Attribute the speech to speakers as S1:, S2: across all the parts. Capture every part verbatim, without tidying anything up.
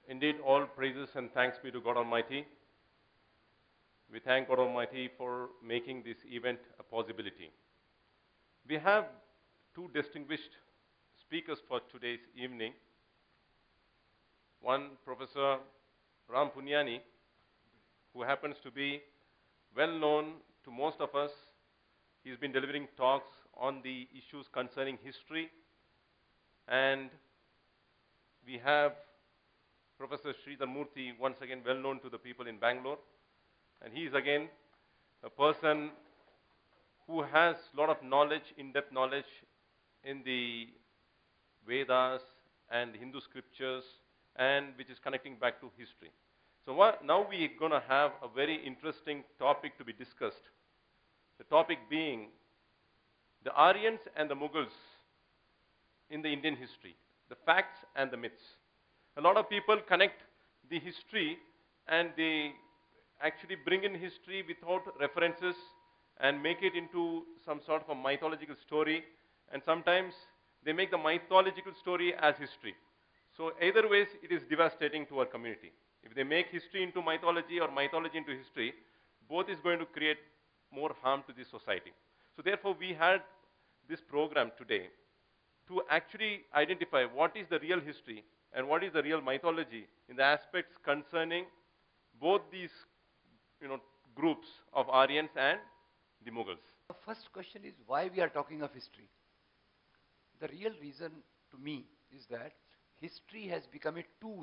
S1: Indeed, all praises and thanks be to God Almighty. We thank God Almighty for making this event a possibility. We have two distinguished speakers for today's evening. One, Professor Ram Punyani, who happens to be well known to most of us. He's been delivering talks on the issues concerning history. And we have Professor Sridhar Murthy, once again well known to the people in Bangalore. And he is again a person who has a lot of knowledge, in-depth knowledge in the Vedas and Hindu scriptures, and which is connecting back to history. So what, now we're going to have a very interesting topic to be discussed. The topic being the Aryans and the Mughals in the Indian history, the facts and the myths. A lot of people connect the history and they actually bring in history without references and make it into some sort of a mythological story, and sometimes they make the mythological story as history. So either ways, it is devastating to our community. If they make history into mythology or mythology into history, both is going to create more harm to the society. So therefore, we had this program today to actually identify what is the real history and what is the real mythology in the aspects concerning both these you know, groups of Aryans and the Mughals.
S2: The first question is why we are talking of history. The real reason to me is that history has become a tool.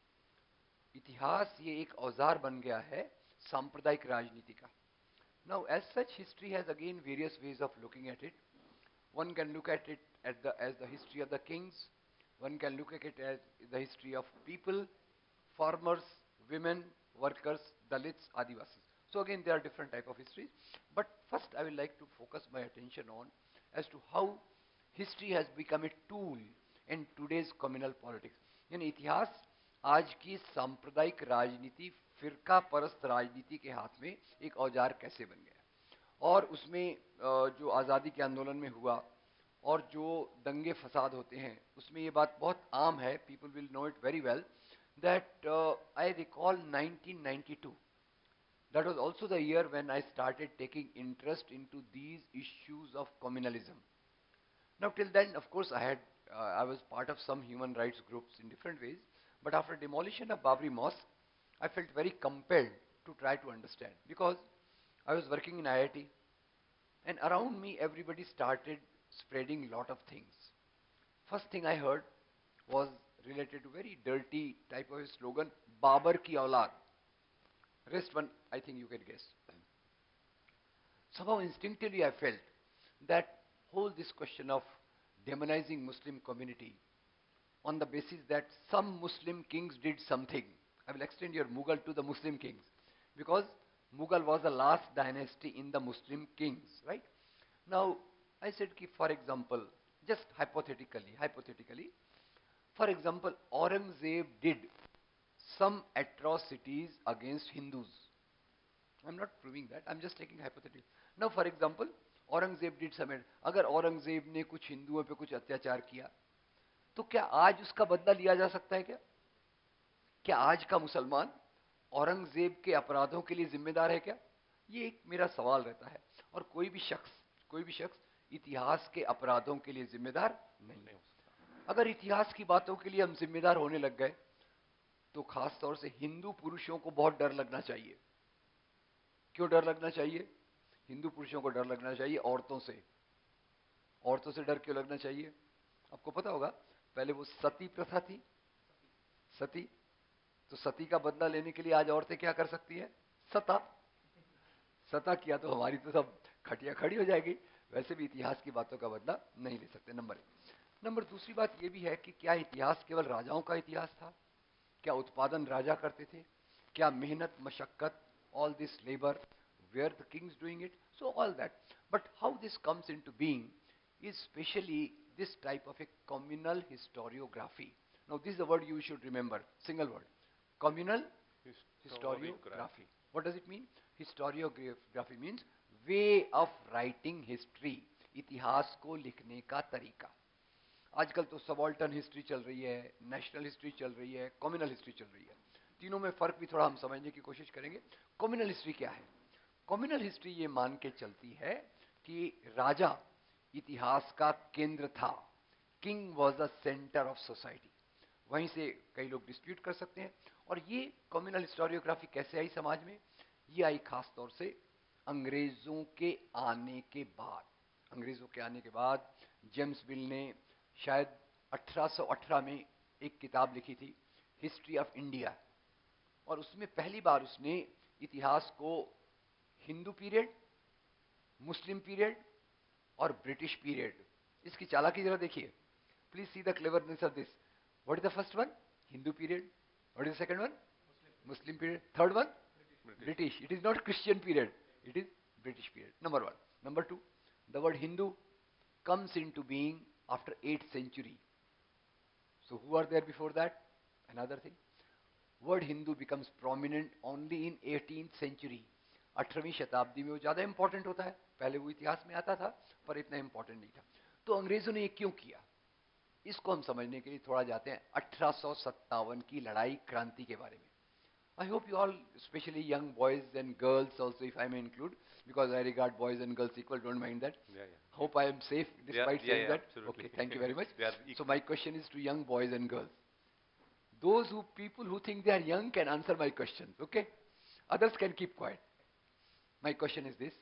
S2: इतिहास ये एक औजार बन गया है सांप्रदायिक राजनीति का. Now, as such, history has again various ways of looking at it. One can look at it at the, as the history of the kings. One can look at it as the history of people, farmers, women, workers, Dalits, Adivasis. So again, there are different type of histories. But first, I would like to focus my attention on as to how history has become a tool in today's communal politics. यानी इतिहास आज की सांप्रदायिक राजनीति, फिरका परस्त राजनीति के हाथ में एक औजार कैसे बन गया, और उसमें जो आज़ादी के आंदोलन में हुआ और जो दंगे फसाद होते हैं, उसमें ये बात बहुत आम है. People will know it very well that uh, I recall nineteen ninety-two. That was also the year when I started taking interest into these issues of communalism. Now, till then, of course, I had uh, I was part of some human rights groups in different ways. But after demolition of Babri Mosque, I felt very compelled to try to understand, because I was working in I I T, and around me everybody started spreading lot of things. First thing I heard was related to very dirty type of a slogan, Babar ki aulad. Rest one, I think you can guess. Somehow instinctively I felt that whole this question of demonizing Muslim community on the basis that some Muslim kings did something. I will extend your Mughal to the Muslim kings, because Mughal was the last dynasty in the Muslim kings, right? Now, I said, ki, for example, just hypothetically, hypothetically, for example, Aurangzeb did some atrocities against Hindus. I'm not proving that, I'm just taking hypothetical. Now, for example, Aurangzeb did some, अगर औरंगजेब ने कुछ हिंदुओं पे कुछ अत्याचार किया, तो क्या आज उसका बदला लिया जा सकता है क्या? क्या आज का मुसलमान औरंगजेब के अपराधों के लिए जिम्मेदार है क्या? ये एक मेरा सवाल रहता है. और कोई भी शख्स, कोई भी शख्स इतिहास के अपराधों के लिए जिम्मेदार नहीं है. अगर इतिहास की बातों के लिए हम जिम्मेदार होने लग गए, तो खास तौर से हिंदू पुरुषों को बहुत डर लगना चाहिए. क्यों डर लगना चाहिए? हिंदू पुरुषों को डर लगना चाहिए औरतों से. औरतों से डर क्यों लगना चाहिए? आपको पता होगा, पहले वो सती प्रथा थी, सती, तो सती का बदला लेने के लिए आज औरतें क्या कर सकती हैं? सता. सता किया तो हमारी तो सब खटिया खड़ी हो जाएगी. वैसे भी इतिहास की बातों का बदला नहीं ले सकते. नंबर एक. नंबर दूसरी बात ये भी है कि क्या इतिहास केवल राजाओं का इतिहास था? क्या उत्पादन राजा करते थे? क्या मेहनत, मशक्कत, all this labor, were the kings doing it? So all that. But how this comes into being is specially this type of a communal historiography. Now this is a word you should remember, single word. Communal historiography. What does it mean? Historiography means way of writing history. इतिहास को लिखने का तरीका. आजकल तो subaltern history चल रही है, नेशनल हिस्ट्री चल रही है, कम्युनल हिस्ट्री चल रही है। तीनों में फर्क भी थोड़ा हम समझने की कोशिश करेंगे। कम्युनल हिस्ट्री क्या है? कम्युनल हिस्ट्री ये मान के चलती है कि राजा इतिहास का केंद्र था, king was the centre of society. वहीं से कई लोग डिस्प्यूट कर सकते हैं। और ये कम्युनल हिस्टोरियोग्राफी कैसे आई समाज में? ये आई खास तौर से अंग्रेजों के आने के बाद। अंग्रेजों के आने के बाद जेम्स मिल ने शायद अठारह सौ अठारह में एक किताब लिखी थी, हिस्ट्री ऑफ इंडिया, और उसमें पहली बार उसने इतिहास को हिंदू पीरियड, मुस्लिम पीरियड और ब्रिटिश पीरियड, इसकी चालाकी जरा देखिए। Please see the cleverness of this. What is the first one? Hindu period. What is the second one? Muslim period. Third one? British. It is not Christian period, it is British period. Number one. Number two, the word Hindu comes into being after eighth century. So who are there before that? Another thing. Word Hindu becomes prominent only in eighteenth century. अठारहवीं शताब्दी में वो ज्यादा important होता है। पहले वो इतिहास में आता था पर इतना इंपॉर्टेंट नहीं था। तो अंग्रेजों ने ये क्यों किया, इसको हम समझने के लिए थोड़ा जाते हैं अठारह सौ सत्तावन की लड़ाई क्रांति के बारे में। I hope you all, especially young boys and girls also, if I may include, because I regard boys and girls equal, don't mind that.
S1: Yeah, yeah.
S2: Hope I am safe
S1: Yeah,
S2: despite
S1: yeah,
S2: saying
S1: yeah,
S2: that.
S1: absolutely.
S2: Okay, thank you very much.
S1: They are
S2: So
S1: equal.
S2: my question is to young boys and girls. Those who people who think they are young can answer my questions, okay? Others can keep quiet. My question is this.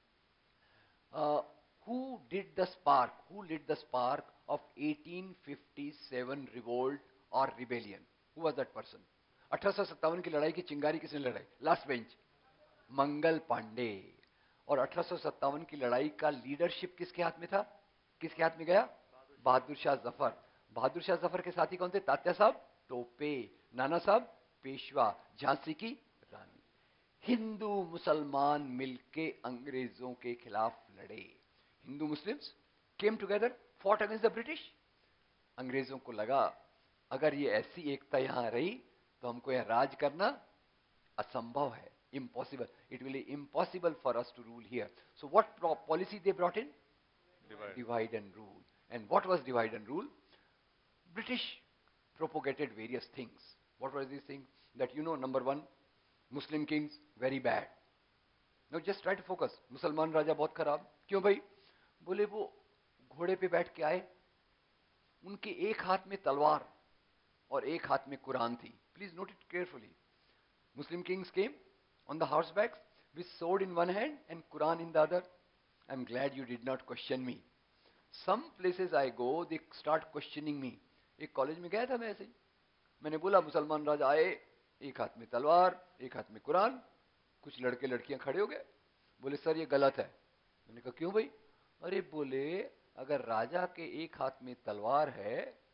S2: Uh, who did the spark, who lit the spark of eighteen fifty-seven revolt or rebellion? Who was that person? अठारह सौ सत्तावन की लड़ाई की चिंगारी किसने लड़ाई? Last bench, Mangal Pandey. और अठारह सौ सत्तावन की लड़ाई का लीडरशिप किसके हाथ में था? किसके हाथ में गया? बहादुर शाह जफर। बहादुर शाह जफर के साथी कौन थे? तात्या साहब टोपे, नाना साहब पेशवा, झांसी की रानी। हिंदू मुसलमान मिलके अंग्रेजों के खिलाफ लड़े। Hindu Muslims came together, fought against the British. अंग्रेजों को लगा अगर ये ऐसी एकता यहां रही तो हमको यह राज करना असंभव है, impossible. It will be impossible for us to rule here. So what policy they brought in?
S1: Divide.
S2: Divide and rule. And what was divide and rule? British propagated various things. What were these things? That you know, number one, Muslim kings, very bad. Now just try to focus. मुसलमान राजा बहुत खराब। क्यों भाई? बोले वो घोड़े पे बैठ के आए, उनके एक हाथ में तलवार और एक हाथ में कुरान थी। Please note it carefully. Muslim kings came on the horsebacks with sword in one hand and Quran in the other. I'm glad you did not question me. Some places I go, they start questioning me. एक college में गया था मैं ऐसे ही, मैंने बोला मुसलमान राजा आए, एक हाथ में तलवार, एक हाथ में कुरान। कुछ लड़के लड़कियां खड़े हो गए, बोले सर ये गलत है। मैंने कहा क्यों भाई? अरे बोले अगर राजा के एक हाथ में तलवार है,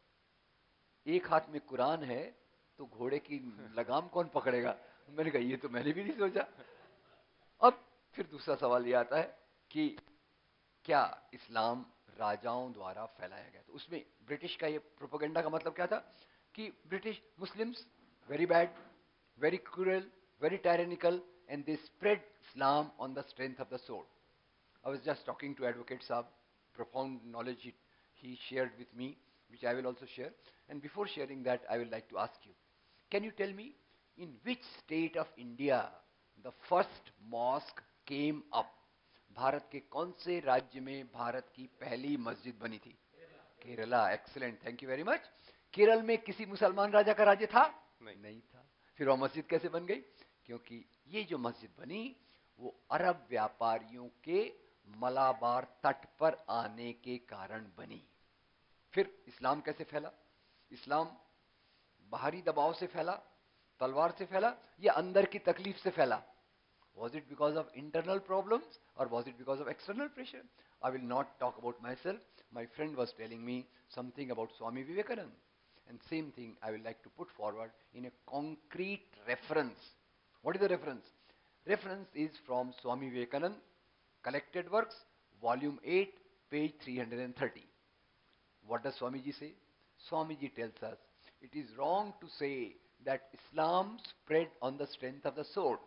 S2: एक हाथ में कुरान है, तो घोड़े की लगाम कौन पकड़ेगा? मैंने कहा ये तो मैंने भी नहीं सोचा। अब फिर दूसरा सवाल ये आता है कि क्या इस्लाम राजाओं द्वारा फैलाया गया? तो उसमें ब्रिटिश का ये प्रोपेगेंडा का मतलब क्या था कि British Muslims very bad, very cruel, very tyrannical, and they spread Islam on the strength of the sword. I was just talking to advocate साहब, profound knowledge he, he shared with me, which I will also share. And before sharing that, I would like to ask you, can you tell me in which state of India the first mosque came up? Bharat के कौन से राज्य में भारत की पहली मस्जिद बनी थी? Kerala. Excellent, thank you very much. Kerala में किसी मुसलमान राजा का राज्य था?
S1: नहीं,
S2: नहीं था। फिर वो मस्जिद कैसे बन गई? क्योंकि ये जो मस्जिद बनी वो अरब व्यापारियों के मलाबार तट पर आने के कारण बनी। फिर इस्लाम कैसे फैला? इस्लाम बाहरी दबाव से फैला, तलवार से फैला, या अंदर की तकलीफ से फैला? Was it because of internal problems or was it because of external pressure? I will not talk about myself. My friend was telling me something about Swami Vivekananda. And same thing I will like to put forward in a concrete reference. What is the reference? Reference is from Swami Vivekananda, Collected Works, Volume eight, page three hundred thirty. What does Swamiji say? Swamiji tells us, it is wrong to say that Islam spread on the strength of the sword.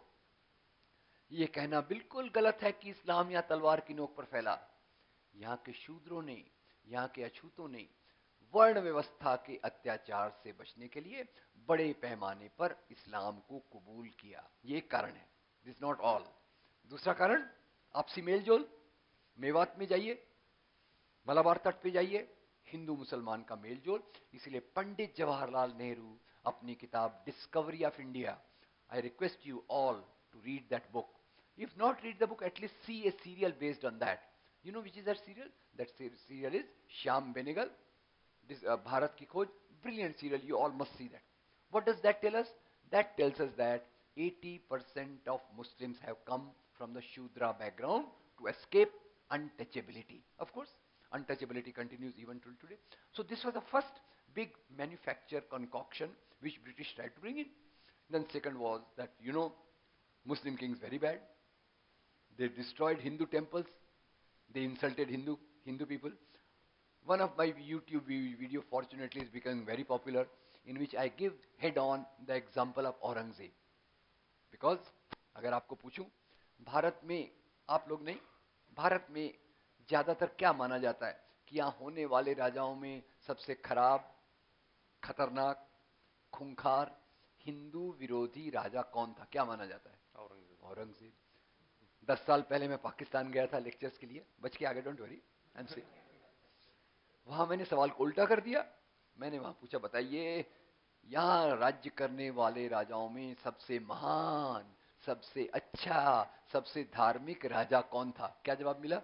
S2: ये कहना बिल्कुल गलत है कि इस्लाम या तलवार की नोक पर फैला। यहाँ के शूद्रों ने, यहाँ के अछूतों ने वर्ण व्यवस्था के अत्याचार से बचने के लिए बड़े पैमाने पर इस्लाम को कबूल किया। ये एक कारण है, दिस नॉट ऑल। दूसरा कारण, आपसी मेलजोल। मेवात में जाइए, मलाबार तट पे जाइए, हिंदू मुसलमान का मेलजोल। इसलिए पंडित जवाहरलाल नेहरू अपनी किताब Discovery of India, I request you all to read that book. If not read the book, at least see a serial based on that. You know which is that serial? That serial is Shyam Benegal, this uh, Bharat Ki Khoj, brilliant serial. You all must see that. What does that tell us? That tells us that eighty percent of Muslims have come from the Shudra background to escape untouchability. Of course, untouchability continues even till today. So this was the first big manufacture concoction which British tried to bring in. Then second was that, you know, Muslim kings very bad. They destroyed Hindu temples. They insulted Hindu, Hindu people. One of my YouTube video fortunately is becoming very popular, in which I give head on the example of Aurangzeb. Because अगर आपको पूछूं, भारत में, आप लोग नहीं, भारत में ज्यादातर क्या माना जाता है कि यहाँ होने वाले राजाओं में सबसे खराब, खतरनाक, खूंखार, हिंदू विरोधी राजा कौन था? क्या माना जाता है?
S1: औरंगजेब।
S2: औरंगजेब। दस साल पहले मैं पाकिस्तान गया था लेक्चर्स के लिए, बच के आगे, डोंट वरी, आई एम से। वहां मैंने सवाल को उल्टा कर दिया। मैंने वहां पूछा, बताइए यहां राज्य करने वाले राजाओं में सबसे महान, सबसे अच्छा, सबसे धार्मिक राजा कौन था? क्या जवाब मिला?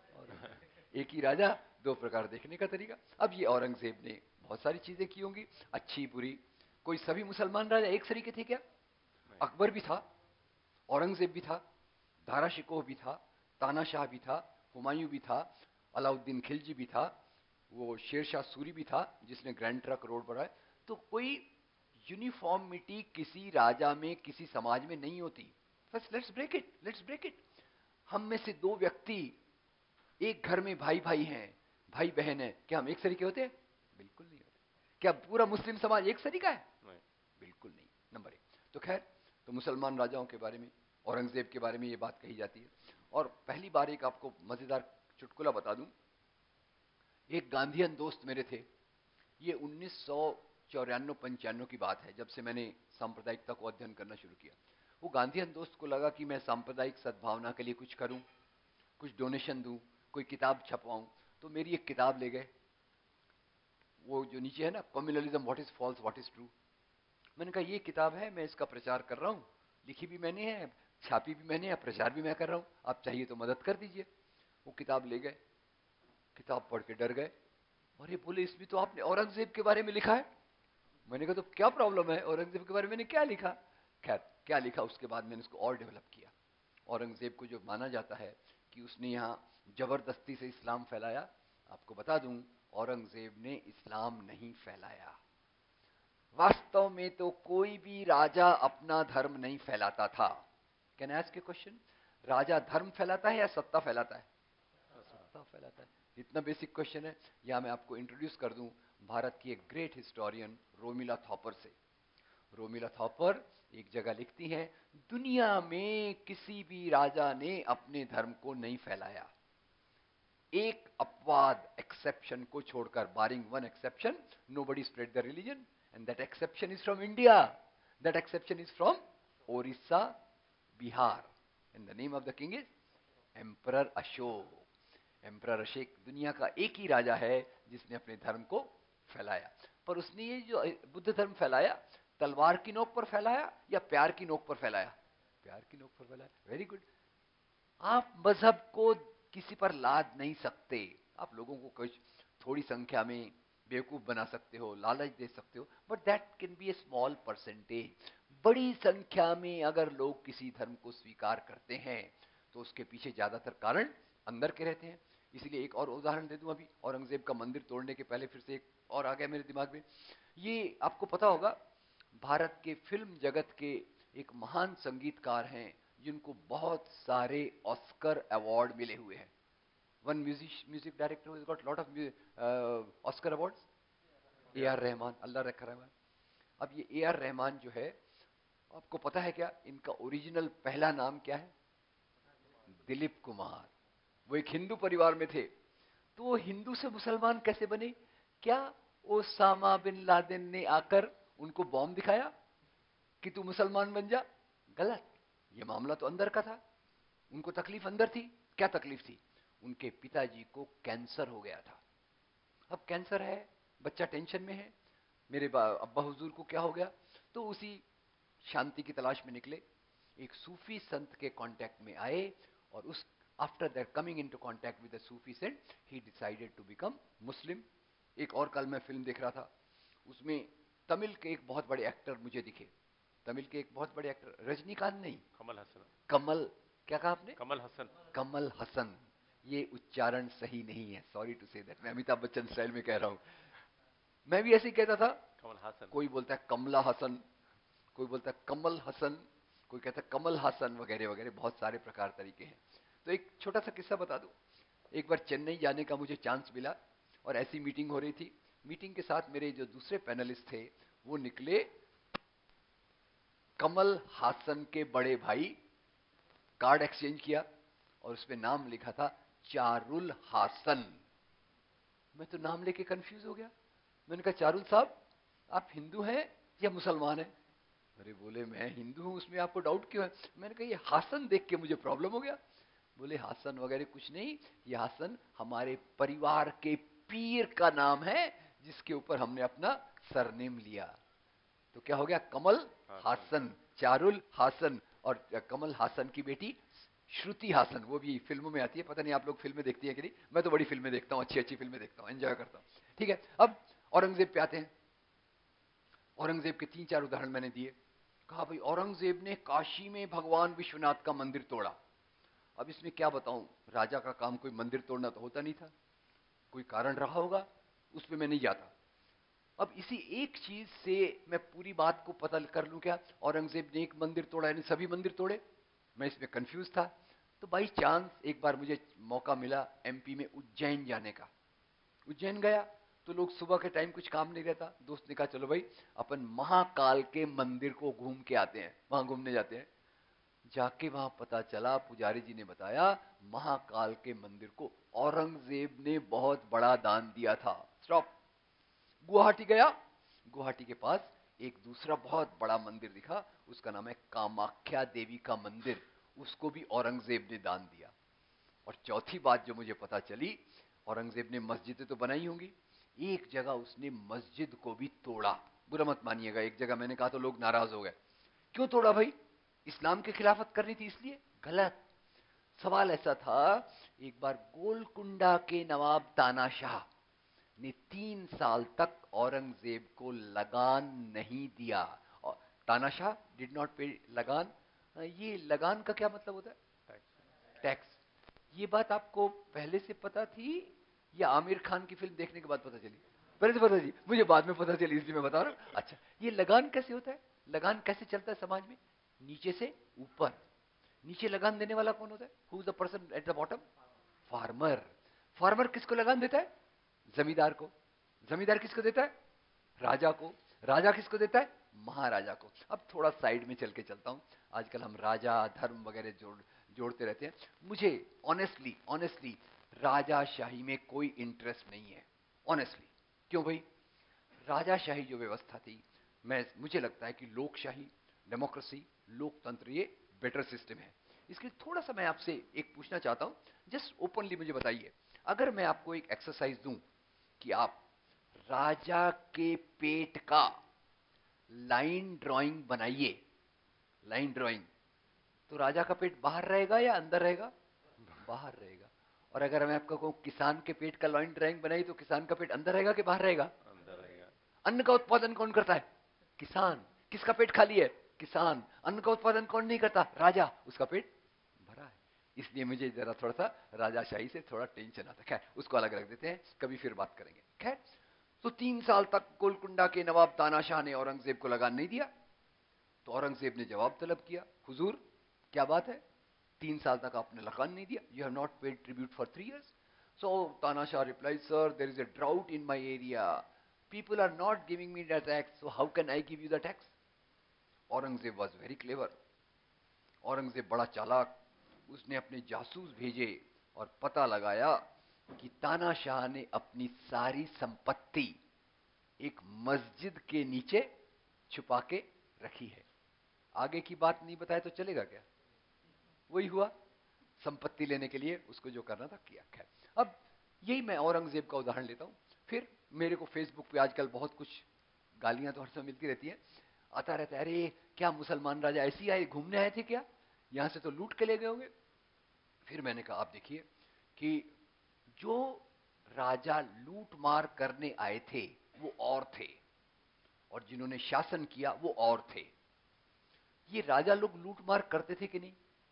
S2: एक ही राजा, दो प्रकार देखने का तरीका। अब ये औरंगजेब ने बहुत सारी चीजें की होंगी, अच्छी बुरी। कोई सभी मुसलमान राजा एक तरीके थे क्या? अकबर भी था, औरंगजेब भी था, दारा शिकोह भी था, तानाशाह भी था, हुमायूं भी था, अलाउद्दीन खिलजी भी था, वो शेरशाह सूरी भी था जिसने ग्रैंड ट्रक रोड बनाया। तो कोई यूनिफॉर्मिटी किसी राजा में, किसी समाज में नहीं होती। बस let's break it, let's break it. हम में से दो व्यक्ति एक घर में भाई भाई हैं, भाई बहन हैं, क्या हम एक तरीके होते हैं? बिल्कुल नहीं होते। क्या पूरा मुस्लिम समाज एक तरीका है?
S1: नहीं,
S2: बिल्कुल नहीं। नंबर एक। तो खैर, तो मुसलमान राजाओं के बारे में, औरंगजेब के बारे में ये बात कही जाती है। और पहली बार एक आपको मजेदार चुटकुला बता दूं। एक गांधीयन दोस्त मेरे थे, ये उन्नीस सौ चौरानवे पंचानवे की बात है, जब से मैंने सांप्रदायिकता को अध्ययन करना शुरू किया। वो गांधीयन दोस्त को लगा कि मैं सांप्रदायिक सद्भावना के लिए कुछ करूं, कुछ डोनेशन दूं, कोई किताब छपवाऊं। तो मेरी एक किताब ले गए, वो जो नीचे है ना, communalism, what is false, what is true. मैंने कहा ये किताब है, मैं इसका प्रचार कर रहा हूं, लिखी भी मैंने है, छापी भी मैंने है, प्रचार भी मैं कर रहा हूं, आप चाहिए तो मदद कर दीजिए। वो किताब ले गए, किताब पढ़ के डर गए, और ये बोले इसमें तो आपने औरंगजेब के बारे में लिखा है। मैंने कहा तो क्या प्रॉब्लम है, औरंगजेब के बारे में मैंने क्या लिखा? खैर, क्या लिखा उसके बाद मैंने इसको और डेवलप किया। औरंगजेब को जो माना जाता है कि उसने यहाँ जबरदस्ती से इस्लाम फैलाया, आपको बता दूं, औरंगजेब ने इस्लाम नहीं फैलाया। वास्तव में तो कोई भी राजा अपना धर्म नहीं फैलाता था। Can I ask you question? राजा धर्म फैलाता है या सत्ता फैलाता है? सत्ता फैलाता है। इतना बेसिक क्वेश्चन है। यहां मैं आपको इंट्रोड्यूस कर दूं भारत की एक ग्रेट हिस्टोरियन रोमिला थॉपर से। रोमिला थॉपर एक जगह लिखती हैं, दुनिया में किसी भी राजा ने अपने धर्म को नहीं फैलाया, एक अपवाद, एक्सेप्शन को छोड़कर, barring one exception, nobody spread the religion, and that exception is from India, that exception is from Orissa, Bihar, and the name of the king is emperor Ashoka. Emperor Ashoka दुनिया का एक ही राजा है जिसने अपने धर्म को फैलाया। पर उसने ये जो बुद्ध धर्म फैलाया, तलवार की नोक पर फैलाया या प्यार की नोक पर फैलाया? प्यार की नोक पर फैलाया। Very good. आप मजहब को किसी पर लाद नहीं सकते। आप लोगों को कुछ थोड़ी संख्या में बेवकूफ बना सकते हो, लालच दे सकते हो, but that can be a small percentage. बड़ी संख्या में अगर लोग किसी धर्म को स्वीकार करते हैं तो उसके पीछे ज्यादातर कारण अंदर के रहते हैं। इसलिए एक और उदाहरण दे दूं, अभी औरंगजेब का मंदिर तोड़ने के पहले फिर से एक और आ गया मेरे दिमाग में। ये आपको पता होगा, भारत के फिल्म जगत के एक महान संगीतकार हैं जिनको बहुत सारे ऑस्कर अवार्ड मिले हुए हैं। One music music director has got lot of Oscar awards, A R Rahman, Allah Rakha Rahman. अब ये ए आर रहमान जो है, आपको पता है क्या इनका ओरिजिनल पहला नाम क्या है? दिलीप कुमार। वो एक हिंदू परिवार में थे, तो वो हिंदू से मुसलमान कैसे बने? क्या ओसामा बिन लादेन ने आकर उनको बॉम्ब दिखाया कि तू मुसलमान बन जा। गलत। ये मामला तो अंदर का था, उनको तकलीफ अंदर थी। क्या तकलीफ थी? उनके पिताजी को कैंसर हो गया था। अब कैंसर है, बच्चा टेंशन में है, मेरे अब्बा हुजूर को क्या हो गया? तो उसी शांति की तलाश में निकले, एक सूफी संत के कांटेक्ट में आए, और उस after that coming into contact with the Sufi saint, he decided to become Muslim. एक और कल मैं फिल्म देख रहा था, उसमें तमिल के एक बहुत बड़े एक्टर मुझे दिखे। तमिल के एक बहुत बड़े एक्टर, रजनीकांत नहीं,
S1: कमल हसन।
S2: कमल, क्या कहा आपने?
S1: कमल हसन।
S2: कमल हसन। ये उच्चारण सही नहीं है, सॉरी टू से दैट, मैं अमिताभ बच्चन स्टाइल में कह रहा हूं। मैं भी ऐसे ही कहता था।
S1: कमल हसन।
S2: कोई बोलता है कमला हसन, कोई बोलता है कमल हसन, कोई कहता है कमल हसन, वगैरह वगैरह, बहुत सारे प्रकार तरीके हैं। तो एक छोटा सा किस्सा बता दूं। एक बार चेन्नई जाने का मुझे चांस मिला, और ऐसी मीटिंग हो रही थी। मीटिंग के साथ मेरे जो दूसरे पैनलिस्ट थे वो निकले, कमल हासन के बड़े भाई। कार्ड एक्सचेंज किया और उसमें नाम लिखा था चारुल हासन। मैं तो नाम लेके कंफ्यूज हो गया। मैंने कहा चारुल साहब आप हिंदू हैं या मुसलमान हैं? अरे बोले मैं हिंदू हूं, उसमें आपको डाउट क्यों है? मैंने कहा ये हासन देख के मुझे प्रॉब्लम हो गया। बोले हासन वगैरह कुछ नहीं, ये हासन हमारे परिवार के पीर का नाम है जिसके ऊपर हमने अपना सरनेम लिया। तो क्या हो गया? कमल हासन, चारुल हासन, और कमल हासन की बेटी श्रुति हासन, वो भी फिल्मों में आती है। पता नहीं आप लोग फिल्में देखती हैं कि नहीं, मैं तो बड़ी फिल्में देखता हूं, अच्छी अच्छी फिल्में देखता हूं, एंजॉय करता हूं। ठीक है, अब औरंगजेब पे आते हैं। औरंगजेब के तीन चार उदाहरण मैंने दिए। कहा भाई औरंगजेब ने काशी में भगवान विश्वनाथ का मंदिर तोड़ा। अब इसमें क्या बताऊं, राजा का काम कोई मंदिर तोड़ना तो होता नहीं था, कोई कारण रहा होगा, उस पर मैं नहीं जाता। अब इसी एक चीज से मैं पूरी बात को पता कर लूं क्या? औरंगजेब ने एक मंदिर तोड़ा यानी सभी मंदिर तोड़े? मैं इसमें कंफ्यूज था। तो बाई चांस एक बार मुझे मौका मिला एमपी में उज्जैन जाने का। उज्जैन गया तो लोग सुबह के टाइम कुछ काम नहीं रहता, दोस्त ने कहा चलो भाई अपन महाकाल के मंदिर को घूम के आते हैं, वहां घूमने जाते हैं। जाके वहां पता चला, पुजारी जी ने बताया महाकाल के मंदिर को औरंगजेब ने बहुत बड़ा दान दिया था। स्टॉप। गुवाहाटी गया, गुवाहाटी के पास एक दूसरा बहुत बड़ा मंदिर दिखा, उसका नाम है कामाख्या देवी का मंदिर, उसको भी औरंगजेब ने दान दिया। और चौथी बात जो मुझे पता चली, औरंगजेब ने मस्जिदें तो बनाई होंगी, एक जगह उसने मस्जिद को भी तोड़ा। बुरा मत मानिएगा, एक जगह मैंने कहा तो लोग नाराज हो गए। क्यों तोड़ा भाई? इस्लाम की खिलाफत करनी थी इसलिए? गलत। सवाल ऐसा था, एक बार गोलकुंडा के नवाब तानाशाह ने तीन साल तक औरंगजेब को लगान नहीं दिया। और तानाशाह डिड नॉट पे लगान। ये लगान का क्या मतलब होता है? टैक्स। ये बात आपको पहले से पता थी या आमिर खान की फिल्म देखने के बाद पता चली? पहले से पता थी, मुझे बाद में पता चली, इसलिए मैं बता रहा हूं। अच्छा, ये लगान कैसे होता है? लगान कैसे चलता है समाज में? नीचे से ऊपर। नीचे लगान देने वाला कौन होता है? Who is the person at the bottom? Farmer. Farmer किसको लगान देता है? जमींदार को। जमींदार किसको देता है? राजा को। राजा किसको देता है? महाराजा को। अब थोड़ा साइड में चल के चलता हूं, आजकल हम राजा धर्म वगैरह जोड़ जोड़ते रहते हैं। मुझे ऑनेस्टली ऑनेस्टली राजाशाही में कोई इंटरेस्ट नहीं है, ऑनेस्टली। क्यों भाई? राजाशाही जो व्यवस्था थी, मैं मुझे लगता है कि लोकशाही, डेमोक्रेसी, लोकतंत्र ये बेटर सिस्टम है। इसके लिए थोड़ा सा मैं आपसे एक पूछना चाहता हूं, जस्ट ओपनली मुझे बताइए, अगर मैं आपको एक एक्सरसाइज दूं कि आप राजा के पेट का लाइन ड्राइंग बनाइए, लाइन ड्राइंग, तो राजा का पेट बाहर रहेगा या अंदर रहेगा? बाहर रहेगा। और अगर मैं आपको कहूं किसान के पेट का लाइन ड्राइंग बनाई, तो किसान का पेट अंदर रहेगा कि बाहर रहेगा?
S1: अंदर रहेगा।
S2: अन्न का उत्पादन कौन करता है? किसान। किसका पेट खाली है? किसान। अन्न का उत्पादन कौन नहीं करता? राजा। उसका पेट भरा है। इसलिए मुझे जरा थोड़ा सा राजाशाही से थोड़ा टेंशन आता है। खैर उसको अलग रख देते हैं, कभी फिर बात करेंगे। खैर, तो तीन साल तक गोलकुंडा के नवाब तानाशाह ने औरंगजेब को लगान नहीं दिया। तो औरंगजेब ने जवाब तलब किया, हुजूर क्या बात है, तीन साल तक आपने लगान नहीं दिया, you have not paid tribute for three years. So तानाशाह replied, sir there is a drought in my area, people are not giving me the tax, so how can I give you the tax? Aurangzeb was very clever. Aurangzeb बड़ा चालाक, उसने अपने जासूस भेजे और पता लगाया कि तानाशाह ने अपनी सारी संपत्ति एक मस्जिद के नीचे छुपा के रखी है। आगे की बात नहीं बताए तो चलेगा क्या? वही हुआ, संपत्ति लेने के लिए उसको जो करना था किया। खैर, अब यही मैं औरंगजेब का उदाहरण लेता हूं। फिर मेरे को फेसबुक पे आजकल बहुत कुछ गालियां तो हर समय मिलती रहती हैं, आता रहता है, अरे क्या मुसलमान राजा ऐसे ही आए, घूमने आए थे क्या, यहां से तो लूट के ले गए होंगे। फिर मैंने कहा आप देखिए कि जो राजा लूट मार करने आए थे वो और थे, और जिन्होंने शासन किया वो और थे। ये राजा लोग लूट मार करते थे कि नहीं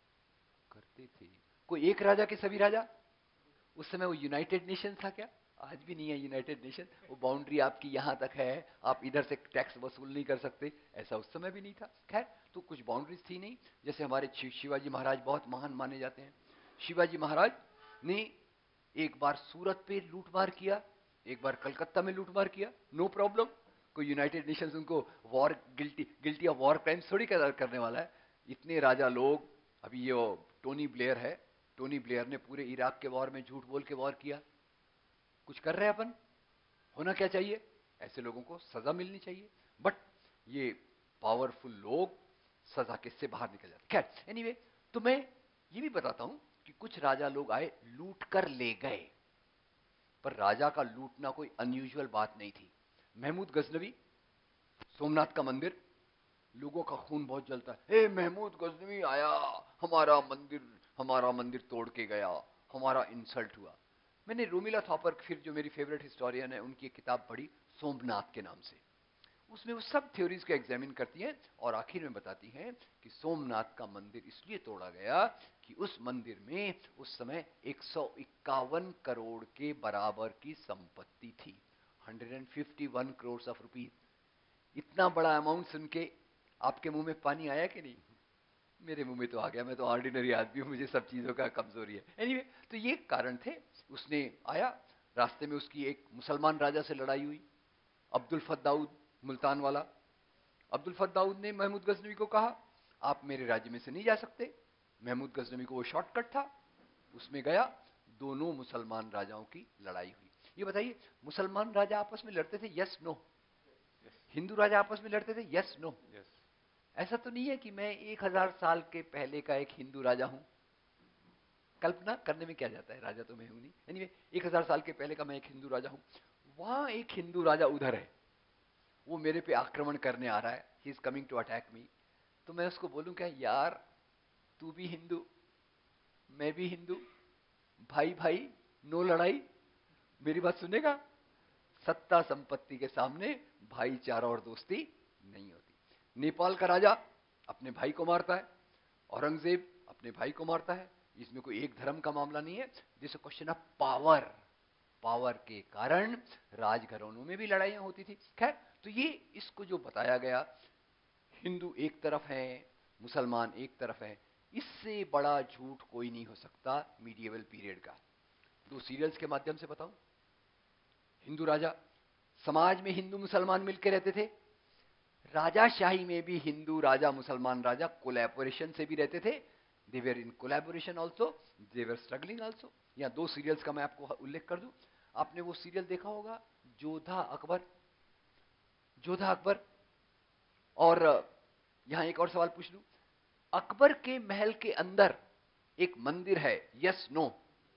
S2: करते थे? कोई एक राजा के सभी राजा? उस समय वो यूनाइटेड नेशन था क्या? आज भी नहीं है यूनाइटेड नेशन। वो बाउंड्री आपकी यहां तक है, आप इधर से टैक्स वसूल नहीं कर सकते, ऐसा उस समय भी नहीं था। खैर, तो कुछ बाउंड्रीज थी नहीं। जैसे हमारे शिवाजी महाराज बहुत महान माने जाते हैं। शिवाजी महाराज ने एक बार सूरत पे लूटमार किया, एक बार कलकत्ता में लूटमार किया, नो प्रॉब्लम। कोई यूनाइटेड नेशंस उनको war guilty guilty of war crimes थोड़ी करने वाला है। इतने राजा लोग, अभी ये टोनी ब्लेयर है, टोनी ब्लेयर ने पूरे इराक के वॉर में झूठ बोल के वॉर किया। कुछ कर रहे हैं अपन, होना क्या चाहिए? ऐसे लोगों को सजा मिलनी चाहिए। बट ये पावरफुल लोग सजा किससे बाहर निकल जाते। खैर एनीवे, तो मैं ये भी बताता हूं कि कुछ राजा लोग आए, लूट कर ले गए, पर राजा का लूटना कोई अनयूजुअल बात नहीं थी। महमूद गजनवी, सोमनाथ का मंदिर, लोगों का खून बहुत जलता है, हे महमूद गजनवी आया, हमारा मंदिर हमारा मंदिर तोड़ के गया, हमारा इंसल्ट हुआ। मैंने रोमिला थॉपर, फिर जो मेरी फेवरेट हिस्टोरियन है, उनकी एक किताब पढ़ी सोमनाथ के नाम से। उसमें वो सब थ्योरीज को एग्जामिन करती हैं और आखिर में बताती हैं कि सोमनाथ का मंदिर इसलिए तोड़ा गया कि उस मंदिर में उस समय एक सौ इक्यावन करोड़ के बराबर की संपत्ति थी। एक सौ इक्यावन करोड़ ऑफ रुपीज। इतना बड़ा अमाउंट सुन के आपके मुंह में पानी आया कि नहीं? मेरे मुंह में तो आ गया, मैं तो ऑर्डिनरी आदमी हूं, मुझे सब चीजों का कमजोरी है। एनीवे, तो ये कारण थे। उसने आया, रास्ते में उसकी एक मुसलमान राजा से लड़ाई हुई, अब्दुल फद्दाउद मुल्तान वाला। अब्दुल फद्दाउद ने महमूद गजनवी को कहा, आप मेरे राज्य में से नहीं जा सकते। महमूद गजनवी को वो शॉर्टकट था, उसमें गया, दोनों मुसलमान राजाओं की लड़ाई हुई। ये बताइए, मुसलमान राजा आपस में लड़ते थे, यस नो? हिंदू राजा आपस में लड़ते थे, यस नो? ऐसा तो नहीं है कि मैं एक हजार साल के पहले का एक हिंदू राजा हूं। कल्पना करने में क्या जाता है, राजा तो मैं हूं नहीं। एनीवे, एक हजार साल के पहले का मैं एक हिंदू राजा हूं। वहां एक हिंदू राजा उधर है, वो मेरे पे आक्रमण करने आ रहा है, he is coming to attack me. तो मैं उसको बोलूं क्या, यार तू भी हिंदू, मैं भी हिंदू, भाई भाई, नो लड़ाई? मेरी बात सुनेगा? सत्ता संपत्ति के सामने भाईचारा और दोस्ती नहीं होती। नेपाल का राजा अपने भाई को मारता है, औरंगजेब अपने भाई को मारता है। इसमें कोई एक धर्म का मामला नहीं है, this is question of power. Power के कारण राजघरानों में भी लड़ाइयां होती थी। खैर, तो ये इसको जो बताया गया, हिंदू एक तरफ है, मुसलमान एक तरफ है, इससे बड़ा झूठ कोई नहीं हो सकता मीडिएवल पीरियड का। दो सीरियल्स के माध्यम से बताऊं। हिंदू राजा, समाज में हिंदू मुसलमान मिलकर रहते थे, राजाशाही में भी हिंदू राजा मुसलमान राजा कोलैबोरेशन से भी रहते थे। They were in collaboration also, they were struggling also. यहाँ दो सीरियल्स का मैं आपको उल्लेख कर दूं। आपने वो सीरियल देखा होगा, जोधा अकबर। जोधा अकबर। और यहां एक और सवाल पूछ लूं, अकबर के महल के अंदर एक मंदिर है, यस नो?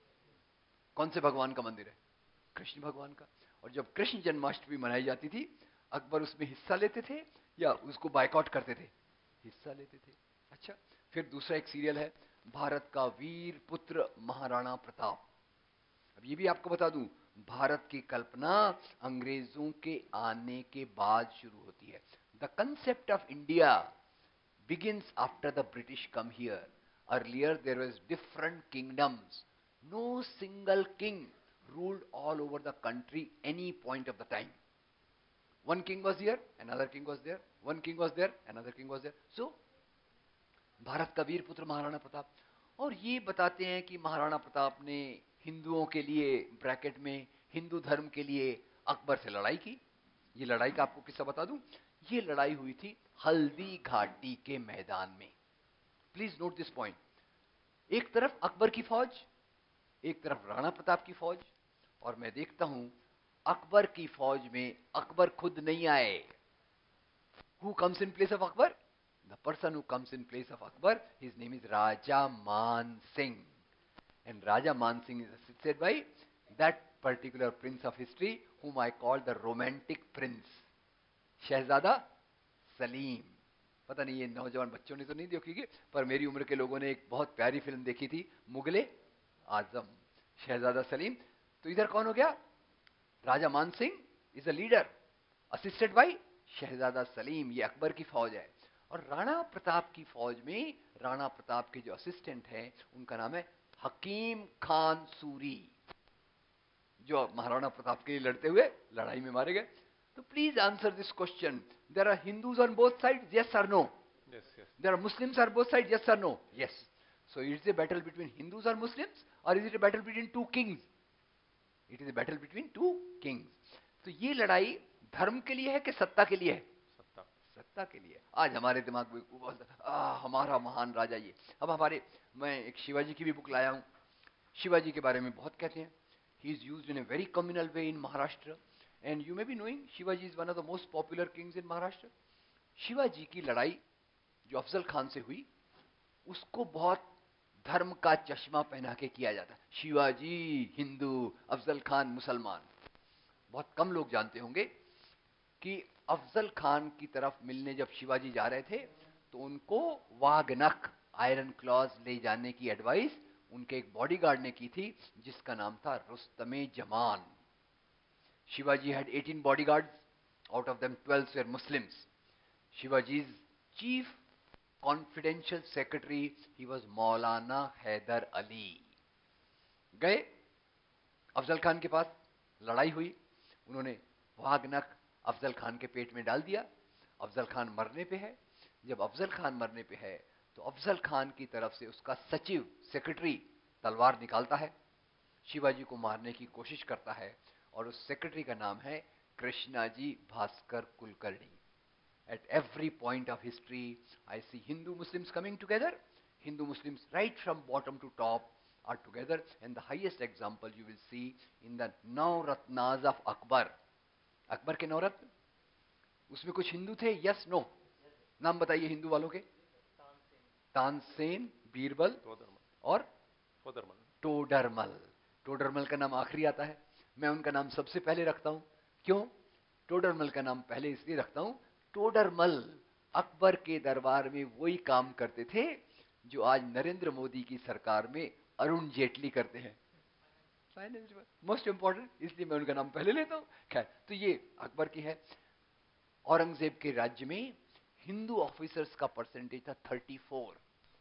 S2: कौन से भगवान का मंदिर है? कृष्ण भगवान का। और जब कृष्ण जन्माष्टमी मनाई जाती थी, अकबर उसमें हिस्सा लेते थे या उसको बायकॉट करते थे? हिस्सा लेते थे। अच्छा, फिर दूसरा एक सीरियल है, भारत का वीर पुत्र महाराणा प्रताप। अब ये भी आपको बता दूं, भारत की कल्पना अंग्रेजों के आने के बाद शुरू होती है। The concept of India begins after the British come here. Earlier there was different kingdoms. No single king ruled all over the country any point of the time. One king was here, another king was there, one king was there, another king was there. So, Bharat का वीर पुत्र महाराणा प्रताप। और ये बताते हैं कि महाराणा प्रताप ने हिंदुओं के लिए, ब्रैकेट में हिंदू धर्म के लिए, अकबर से लड़ाई की। ये लड़ाई का आपको किस्सा बता दूं, ये लड़ाई हुई थी हल्दी घाटी के मैदान में। Please note this point. एक तरफ अकबर की फौज, एक तरफ राणा प्रताप की फौज। और मैं देखता हूं अकबर की फौज में अकबर खुद नहीं आए. Who comes in place of Akbar? The person who comes in place of Akbar, his name is Raja Man Singh. And Raja Man Singh is assisted by that particular prince of history whom I call the romantic prince, शहजादा सलीम. पता नहीं ये नौजवान बच्चों ने तो नहीं देखी, पर मेरी उम्र के लोगों ने एक बहुत प्यारी फिल्म देखी थी, मुगले आजम, शहजादा सलीम. तो इधर कौन हो गया? Raja Man Singh is a leader, assisted by शहजादा सलीम. ये अकबर की फौज है. और राणा प्रताप की फौज में राणा प्रताप के जो असिस्टेंट हैं उनका नाम है हकीम खान सूरी, जो महाराणा प्रताप के लिए लड़ते हुए लड़ाई में मारे गए. तो please answer this question. There are Hindus on both sides, yes और no?
S1: Yes, yes.
S2: There are Muslims on both sides, yes or no? Yes. So is it a battle between Hindus or Muslims, or is it a battle between two kings? It is a battle between two kings. तो ये लड़ाई धर्म के लिए है कि सत्ता के लिए है?
S1: सत्ता.
S2: सत्ता के लिए. आज हमारे दिमाग में बहुत आ, हमारा महान राजा ये. अब हमारे, मैं एक शिवाजी की भी बुक लाया हूं. शिवाजी के बारे में बहुत कहते हैं. He is used in a very communal way in Maharashtra, and you may be knowing Shivaji is one of the most popular kings in Maharashtra. Shivaji की लड़ाई जो अफजल खान से हुई, उसको बहुत धर्म का चश्मा पहना के किया जाता है. शिवाजी हिंदू, अफजल खान मुसलमान. बहुत कम लोग जानते होंगे कि अफजल खान की तरफ मिलने जब शिवाजी जा रहे थे तो उनको वागनक, आयरन क्लॉज ले जाने की एडवाइस उनके एक बॉडीगार्ड ने की थी जिसका नाम था Rustame Zaman. Shivaji had eighteen bodyguards, out of them twelve were Muslims. Shivaji's chief confidential secretary, he was मौलाना हैदर अली. गए अफजल खान के पास, लड़ाई हुई, उन्होंने वागनक अफजल खान के पेट में डाल दिया. अफजल खान मरने पे है. जब अफजल खान मरने पे है तो अफजल खान की तरफ से उसका सचिव, सेक्रेटरी तलवार निकालता है, शिवाजी को मारने की कोशिश करता है, और उस सेक्रेटरी का नाम है Krishnaji Bhaskar Kulkarni. At every point of history, I see Hindu Muslims coming together. Hindu Muslims right from bottom to top are together. And the highest example you will see in the Navratnas of Akbar. Akbar के नवरत्न, उसमें कुछ हिंदू थे, yes no? नाम बताइए हिंदू वालों के. तानसेन, बीरबल और टोडरमल. टोडरमल का नाम आखिरी आता है, मैं उनका नाम सबसे पहले रखता हूं. क्यों टोडरमल का नाम पहले इसलिए रखता हूं? टोडरमल अकबर के दरबार में वही काम करते थे जो आज नरेंद्र मोदी की सरकार में अरुण जेटली करते हैं. मोस्ट इंपॉर्टेंट, इसलिए मैं उनका नाम पहले लेता हूं. खैर, तो ये अकबर की है. औरंगजेब के राज्य में हिंदू ऑफिसर्स का परसेंटेज था thirty-four.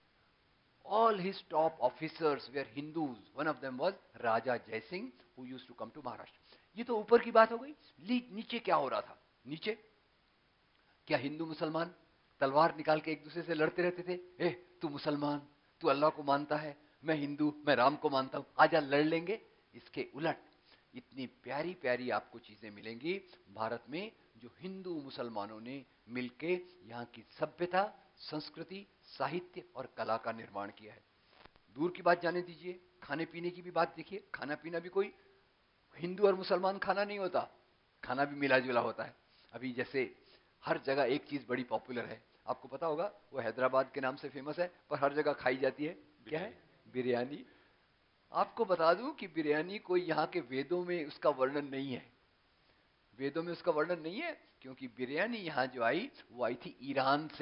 S2: All his top officers were Hindus. One of them was Raja Jai Singh, who used to come to Maharashtra. ये तो ऊपर की बात हो गई. नीचे क्या हो रहा था? नीचे क्या हिंदू मुसलमान तलवार निकाल के एक दूसरे से लड़ते रहते थे? ए, तू मुसलमान, तू अल्लाह को मानता है, मैं हिंदू, मैं राम को मानता हूं, आजा लड़ लेंगे. इसके उलट इतनी प्यारी प्यारी आपको चीजें मिलेंगी भारत में, जो हिंदू मुसलमानों ने मिलके यहाँ की सभ्यता, संस्कृति, साहित्य और कला का निर्माण किया है. दूर की बात जाने दीजिए, खाने पीने की भी बात देखिए. खाना पीना भी कोई हिंदू और मुसलमान खाना नहीं होता, खाना भी मिला जुला होता है. अभी जैसे हर जगह एक चीज बड़ी पॉपुलर है, आपको पता होगा, वो हैदराबाद के नाम से फेमस है पर हर जगह खाई जाती है. क्या है? बिरयानी. आपको बता दूं कि बिरयानी कोई यहाँ के वेदों में उसका वर्णन नहीं है. वेदों में उसका वर्णन नहीं है क्योंकि बिरयानी यहाँ जो आई वो आई थी ईरान से.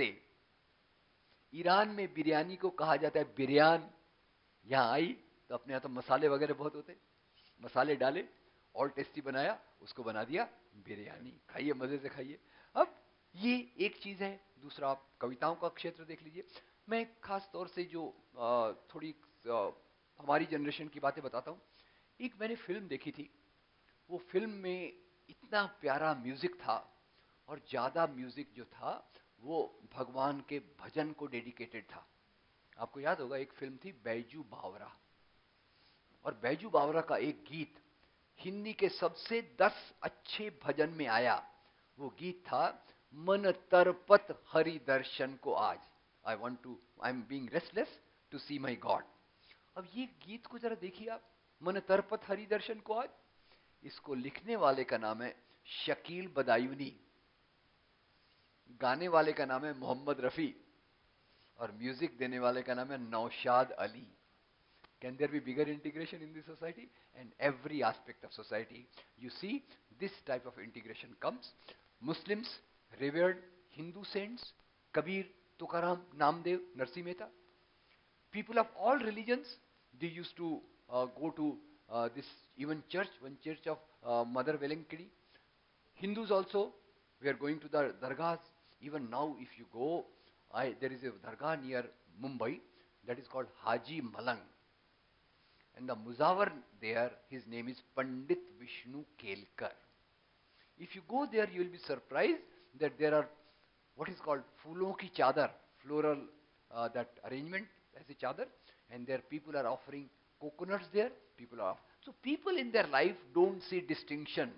S2: ईरान में बिरयानी को कहा जाता है बिरयान. यहाँ आई तो अपने यहाँ तो मसाले वगैरह बहुत होते, मसाले डाले और टेस्टी बनाया, उसको बना दिया बिरयानी. खाइए, मजे से खाइए. अब ये एक चीज है. दूसरा, आप कविताओं का क्षेत्र देख लीजिए. मैं खास तौर से जो आ, थोड़ी आ, हमारी जनरेशन की बातें बताता हूँ. एक मैंने फिल्म देखी थी, वो फिल्म में इतना प्यारा म्यूजिक था, और ज्यादा म्यूजिक जो था वो भगवान के भजन को डेडिकेटेड था. आपको याद होगा एक फिल्म थी बैजू बावरा, और बैजू बावरा का एक गीत हिंदी के सबसे दस अच्छे भजन में आया. वो गीत था मन तरपत हरि दर्शन को आज. I want to, I am being restless to see my God. अब ये गीत को जरा देखिए आप, मन तरपत हरि दर्शन को आज. इसको लिखने वाले का नाम है शकील बदायूनी, गाने वाले का नाम है मोहम्मद रफी, और म्यूजिक देने वाले का नाम है Naushad Ali. Can there be bigger integration in this society? And every aspect of society, you see, this type of integration comes. Muslims revered Hindu saints, Kabir, Tukaram, Namdev, Narsi Mehta. People of all religions, they used to uh, go to uh, this even church, one church of uh, Mother Velankadi. Hindus also were going to the dargahs. Even now, if you go, I, there is a dargah near Mumbai that is called Haji Malang. And the Muzawar there, his name is Pandit Vishnu Kelkar. If you go there, you will be surprised that there are what is called Phoolon ki chadar, floral uh, that arrangement as a chadar, and there people are offering coconuts there. People are so people in their life don't see distinction.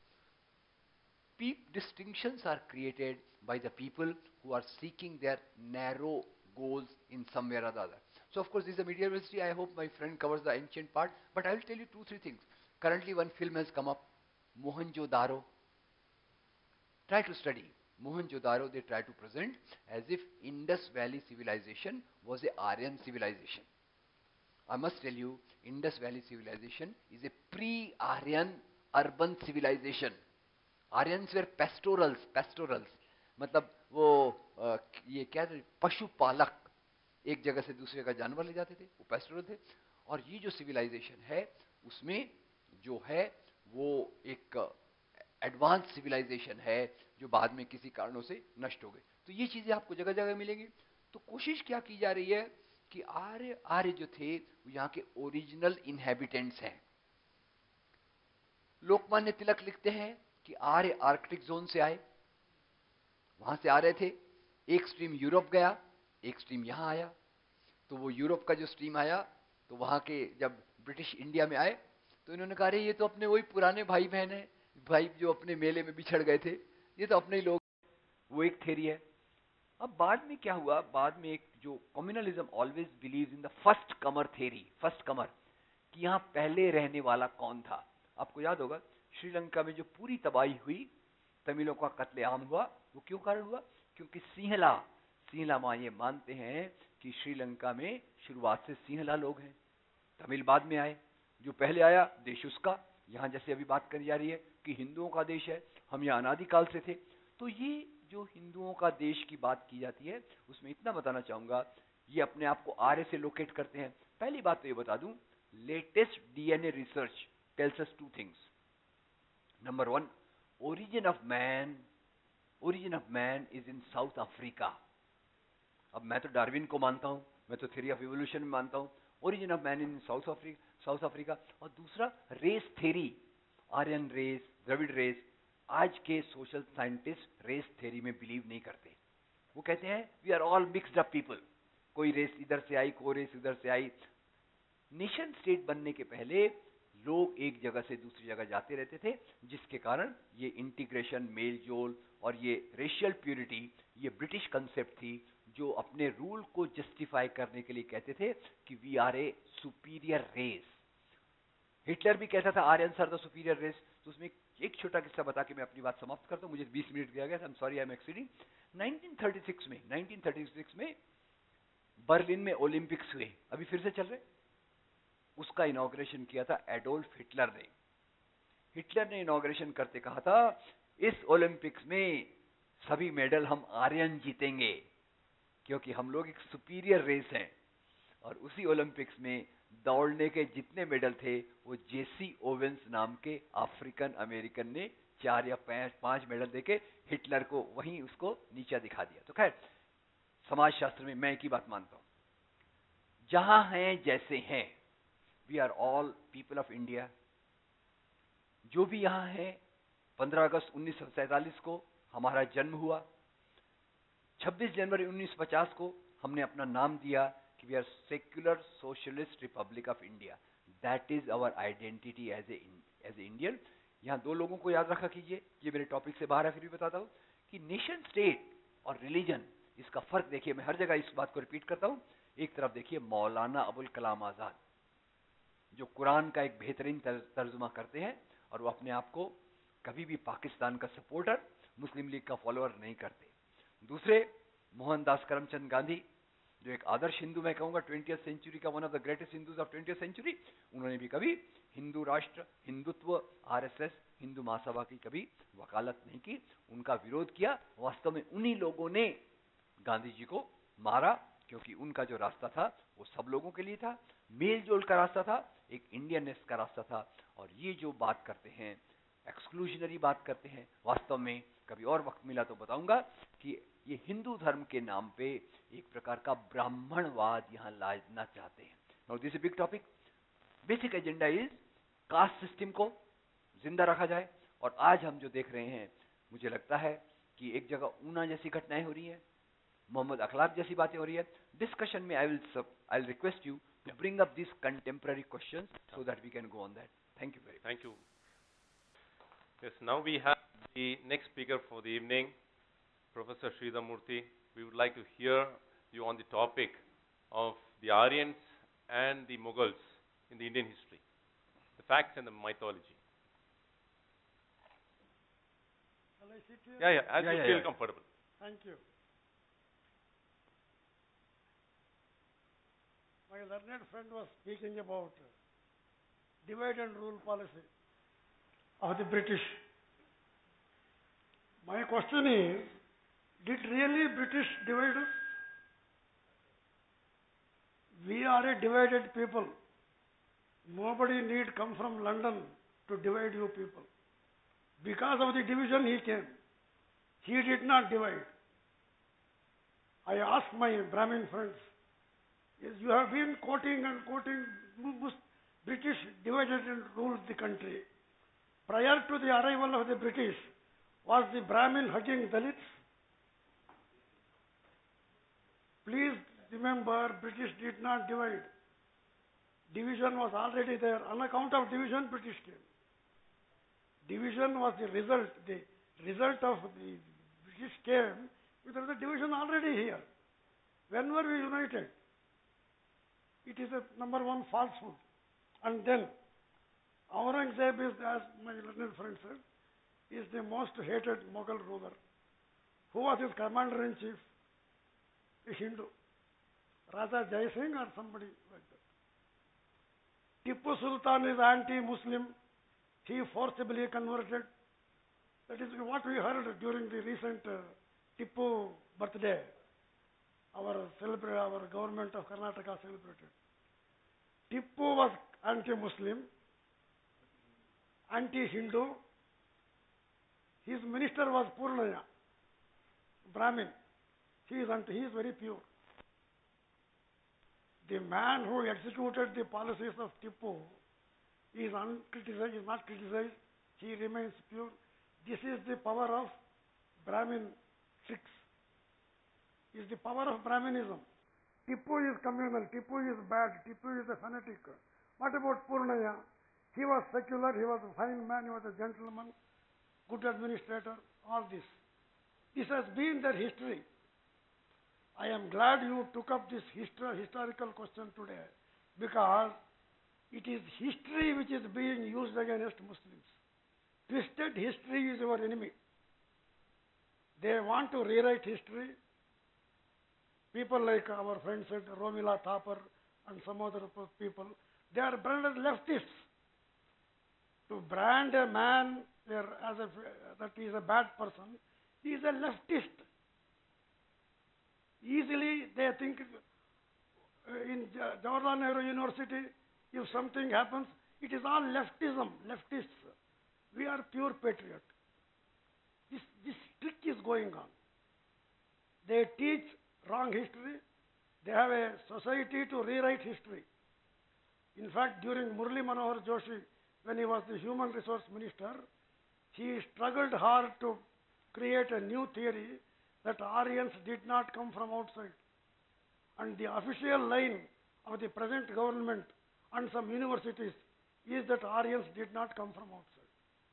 S2: Pe distinctions are created by the people who are seeking their narrow goals in somewhere or the other. So of course this is a medieval history. I hope my friend covers the ancient part, but I will tell you two, three things. Currently one film has come up, Mohenjo-daro. Try to study. Mohenjo-daro, they try to present as if Indus Valley civilization was a Aryan civilization. I must tell you, Indus Valley civilization is a pre-Aryan urban civilization. Aryans were pastorals, pastorals. मतलब वो आ, ये क्या पशुपालक, एक जगह से दूसरी जगह जानवर ले जाते थे, वो पेस्टोरल थे. और ये जो सिविलाइजेशन है उसमें जो है वो एक एडवांस सिविलाइजेशन है जो बाद में किसी कारणों से नष्ट हो गई. तो ये चीजें आपको जगह जगह मिलेंगी. तो कोशिश क्या की जा रही है कि आर्य आर्य जो थे वो यहाँ के ओरिजिनल इनहेबिटेंट्स हैं. लोकमान्य तिलक लिखते हैं कि आर्य आर्कटिक जोन से आए, वहां से आ रहे थे, एक स्ट्रीम यूरोप गया, एक स्ट्रीम यहां आया. तो वो यूरोप का जो स्ट्रीम आया तो वहां के जब ब्रिटिश इंडिया में आए तो इन्होंने कहा ये तो अपने वही पुराने भाई बहन है, भाई जो अपने मेले में बिछड़ गए थे, ये तो अपने ही लोग. वो एक थ्योरी है. अब बाद में क्या हुआ, बाद में एक जो communalism always believes in the first comer theory, first comer, कि यहां पहले रहने वाला कौन था. आपको याद होगा श्रीलंका में जो पूरी तबाही हुई, तमिलों का कत्लेआम हुआ, वो क्यों कारण हुआ? क्योंकि सिंहला सिंहला मां ये मानते हैं कि श्रीलंका में शुरुआत से सिंहला लोग हैं. तमिल बाद में आए, जो पहले आया देश उसका. यहां जैसे अभी बात करी जा रही है कि हिंदुओं का देश है, हम यहां अनादिकाल से थे. तो ये जो हिंदुओं का देश की बात की जाती है उसमें इतना बताना चाहूंगा, ये अपने आप को आर्य से लोकेट करते हैं. पहली बात तो ये बता दूं, latest DNA research tells us two things. Number one, origin of man origin of man is in South Africa. अब मैं तो डार्विन को मानता हूं, मैं तो थ्योरी ऑफ इवोल्यूशन में मानता हूं. Origin of man in South Africa, South Africa. और दूसरा race theory, Aryan race, Dravid race. आज के सोशल साइंटिस्ट रेस थ्योरी में बिलीव नहीं करते. वो कहते हैं we are all mixed up people, कोई रेस इधर से आई, कोई रेस इधर से आई. नेशन स्टेट बनने के पहले लोग एक जगह से दूसरी जगह जाते रहते थे, जिसके कारण ये इंटीग्रेशन, मेल जोल और ये रेशियल प्यूरिटी, ये ब्रिटिश कंसेप्ट थी जो अपने रूल को जस्टिफाई करने के लिए कहते थे कि we are a superior race. Hitler भी कहता था Aryans are the superior race. तो उसमें एक छोटा किस्सा बता के मैं अपनी बात समाप्त करता हूं, मुझे बीस मिनट दिया गया, I am sorry I am exceeding. Nineteen thirty six में नाइनटीन थर्टी सिक्स में बर्लिन में ओलंपिक्स हुए, अभी फिर से चल रहे. उसका इनॉग्रेशन किया था एडोल्फ हिटलर ने. हिटलर ने इनॉग्रेशन करते कहा था इस ओलंपिक्स में सभी मेडल हम आर्यन जीतेंगे क्योंकि हम लोग एक सुपीरियर रेस हैं. और उसी ओलंपिक्स में दौड़ने के जितने मेडल थे वो जेसी ओवेंस नाम के अफ्रीकन अमेरिकन ने चार या पांच मेडल देके हिटलर को वहीं उसको नीचा दिखा दिया. तो खैर समाज शास्त्र में मैं एक ही बात मानता हूं, जहां हैं जैसे हैं, we are all people of India. जो भी यहां है, पंद्रह अगस्त उन्नीस सौ सैंतालीस को हमारा जन्म हुआ. छब्बीस जनवरी उन्नीस सौ पचास को हमने अपना नाम दिया कि we are secular socialist republic of India. That is our identity as a as a Indian. यहां दो लोगों को याद रखा कीजिए, ये मेरे टॉपिक से बाहर है फिर भी बताता हूं कि नेशन स्टेट और रिलीजन, इसका फर्क देखिए. मैं हर जगह इस बात को रिपीट करता हूं. एक तरफ देखिए मौलाना अबुल कलाम आजाद जो कुरान का एक बेहतरीन तर्जुमा करते हैं, और वो अपने आप को कभी भी पाकिस्तान का सपोर्टर, मुस्लिम लीग का फॉलोअर नहीं करते। दूसरे, मोहनदास करमचंद गांधी, जो एक आदर्श हिंदू मैं कहूंगा ट्वेंटियथ सेंचुरी का, one of the greatest Hindus of twentieth century, उन्होंने भी कभी हिंदू राष्ट्र, हिंदुत्व, आरएसएस, हिंदू महासभा की कभी वकालत नहीं की, उनका विरोध किया। वास्तव में उन्हीं लोगों ने गांधी जी को मारा, क्योंकि उनका जो रास्ता था वो सब लोगों के लिए था, मेल जोल का रास्ता था, एक इंडियननेस का रास्ता था। और ये जो बात करते हैं, एक्सक्लूजनरी बात करते हैं, वास्तव में कभी और वक्त मिला तो बताऊंगा कि ये हिंदू धर्म के नाम पे एक प्रकार का ब्राह्मणवाद यहां लाना चाहते हैं। Now this is big topic. Basic agenda is caste system को जिंदा रखा जाए। और आज हम जो देख रहे हैं, मुझे लगता है कि एक जगह ऊना जैसी घटनाएं हो रही हैं, मोहम्मद अखलाक जैसी बातें हो रही है। डिस्कशन में I will I will request you to bring up this contemporary questions so that we can go on that. Thank you very much.
S1: Thank you. Yes, now we have the next speaker for the evening, Professor Sridhar Murthy. We would like to hear you on the topic of the Aryans and the Mughals in the Indian history, the facts and the mythology.
S3: Shall I sit here?
S1: Yeah, yeah, as
S2: Yeah,
S1: you
S2: yeah,
S1: feel
S2: yeah.
S1: comfortable.
S3: Thank you. My learned friend was speaking about divide and rule policy of the British. My question is, did really British divide us? We are a divided people. Nobody need come from London to divide you people. Because of the division he came. He did not divide. I asked my Brahmin friends, yes, you have been quoting and quoting British divided and ruled the country. Prior to the arrival of the British, was the Brahmin hugging Dalits? Please remember, British did not divide. Division was already there. On account of division, British came. Division was the result. The result of the British came because the division already here. When were we united? It is a number one falsehood. And then Aurangzeb is, as my learned friend said, is the most hated Mughal ruler. Who was his commander-in-chief? A Hindu. Raja Jai Singh or somebody like that. Tipu Sultan is anti-Muslim. He forcibly converted. That is what we heard during the recent uh, Tipu birthday. Our, celebrate, our government of Karnataka celebrated. Tipu was anti-Muslim, anti-Hindu. His minister was Purnaya, Brahmin. He is, anti, he is very pure. The man who executed the policies of Tipu is uncriticized, is not criticized. He remains pure. This is the power of Brahmin tricks. Is the power of Brahminism. Tipu is communal, Tipu is bad, Tipu is a fanatic. What about Purnaya? He was secular, he was a fine man, he was a gentleman, good administrator, all this. This has been their history. I am glad you took up this histor historical question today, because it is history which is being used against Muslims. Twisted history is your enemy. They want to rewrite history. People like our friend said, Romila Thapar and some other people, they are branded leftists. To brand a man as a, that he is a bad person, he is a leftist. Easily they think uh, in Jawaharlal Nehru University, if something happens, it is all leftism, leftists. We are pure patriot. This, this trick is going on. They teach wrong history. They have a society to rewrite history. In fact, during Murli Manohar Joshi, when he was the human resource minister, he struggled hard to create a new theory that Aryans did not come from outside. And the official line of the present government and some universities is that Aryans did not come from outside.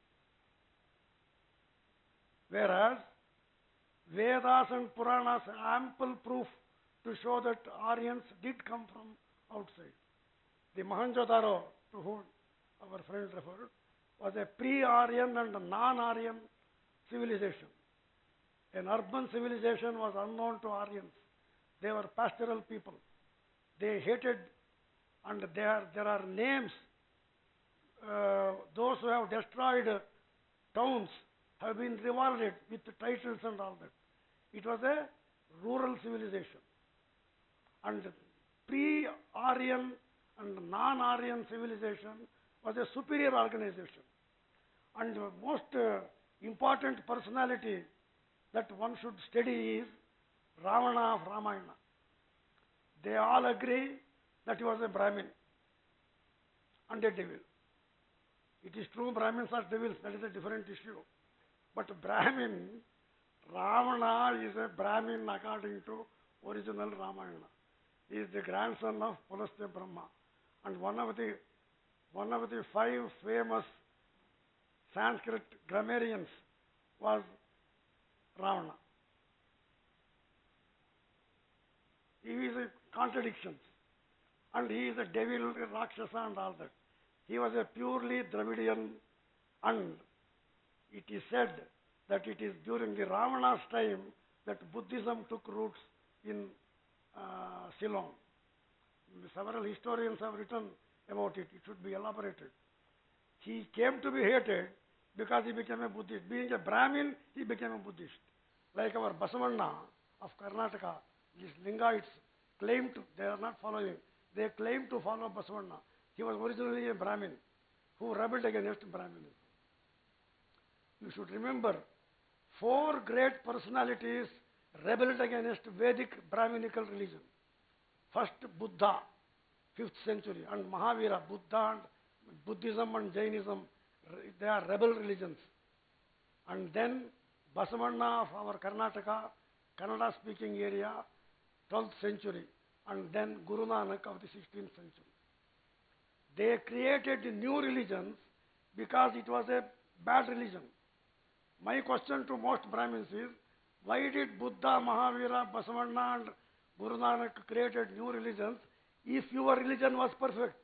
S3: Whereas Vedas and Puranas have ample proof to show that Aryans did come from outside. The Mohenjo-daro, to whom our friend referred, was a pre-Aryan and non-Aryan civilization. An urban civilization was unknown to Aryans. They were pastoral people. They hated, and there, there are names. Uh, those who have destroyed uh, towns have been rewarded with titles and all that. It was a rural civilization. And pre-Aryan and non-Aryan civilization was a superior organization. And the most uh, important personality that one should study is Ravana of Ramayana. They all agree that he was a Brahmin and a devil. It is true Brahmins are devils, that is a different issue. But Brahmin, Ravana is a Brahmin according to original Ramayana. He is the grandson of Pulastya Brahma. And one of the one of the five famous Sanskrit grammarians was Ravana. He is a contradiction. And he is a devil, a Rakshasa and all that. He was a purely Dravidian, and it is said that it is during the Ravana's time that Buddhism took roots in uh, Ceylon. Several historians have written about it. It should be elaborated. He came to be hated because he became a Buddhist. Being a Brahmin, he became a Buddhist. Like our Basavanna of Karnataka, these Lingaites claim to, they are not following, they claim to follow Basavanna. He was originally a Brahmin who rebelled against Brahminism. You should remember, four great personalities rebelled against Vedic Brahminical religion. First, Buddha, fifth century, and Mahavira. Buddha and Buddhism and Jainism, they are rebel religions. And then Basavanna of our Karnataka, Kannada-speaking area, twelfth century, and then Guru Nanak of the sixteenth century. They created new religions because it was a bad religion. My question to most Brahmins is, why did Buddha, Mahavira, Basavanna and Guru Nanak created new religions if your religion was perfect?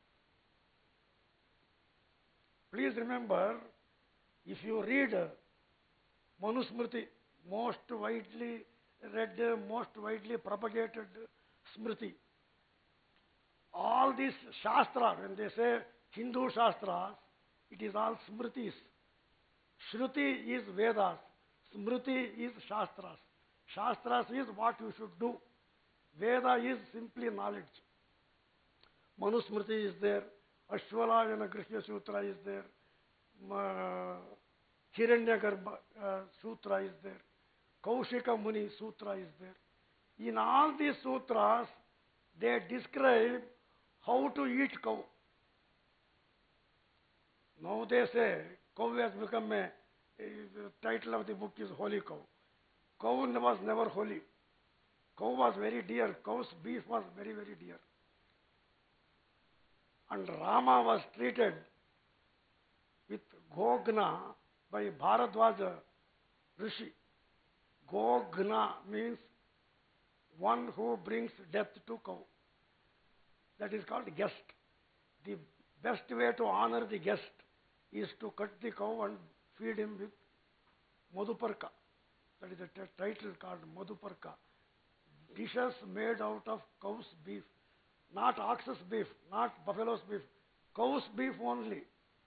S3: Please remember, if you read Manusmriti, most widely read, most widely propagated Smriti, all these Shastras, when they say Hindu Shastras, it is all Smritis. Shruti is Vedas, Smriti is Shastras. Shastras is what you should do. Veda is simply knowledge. Manusmriti is there, Ashwalayana Grihya Sutra is there, uh, Hiranyagarbha uh, Sutra is there, Kaushika Muni Sutra is there. In all these sutras, they describe how to eat cow. Now they say cow has become a, a the title of the book is Holy Cow. Cow was never holy. Cow was very dear. Cow's beef was very, very dear. And Rama was treated with Gogna by Bharadwaja Rishi. Gogna means one who brings death to cow. That is called guest. The best way to honor the guest is to cut the cow and feed him with Madhuparka. That is a t- title called Madhuparka. Dishes made out of cow's beef. Not ox's beef, not buffalo's beef. Cow's beef only.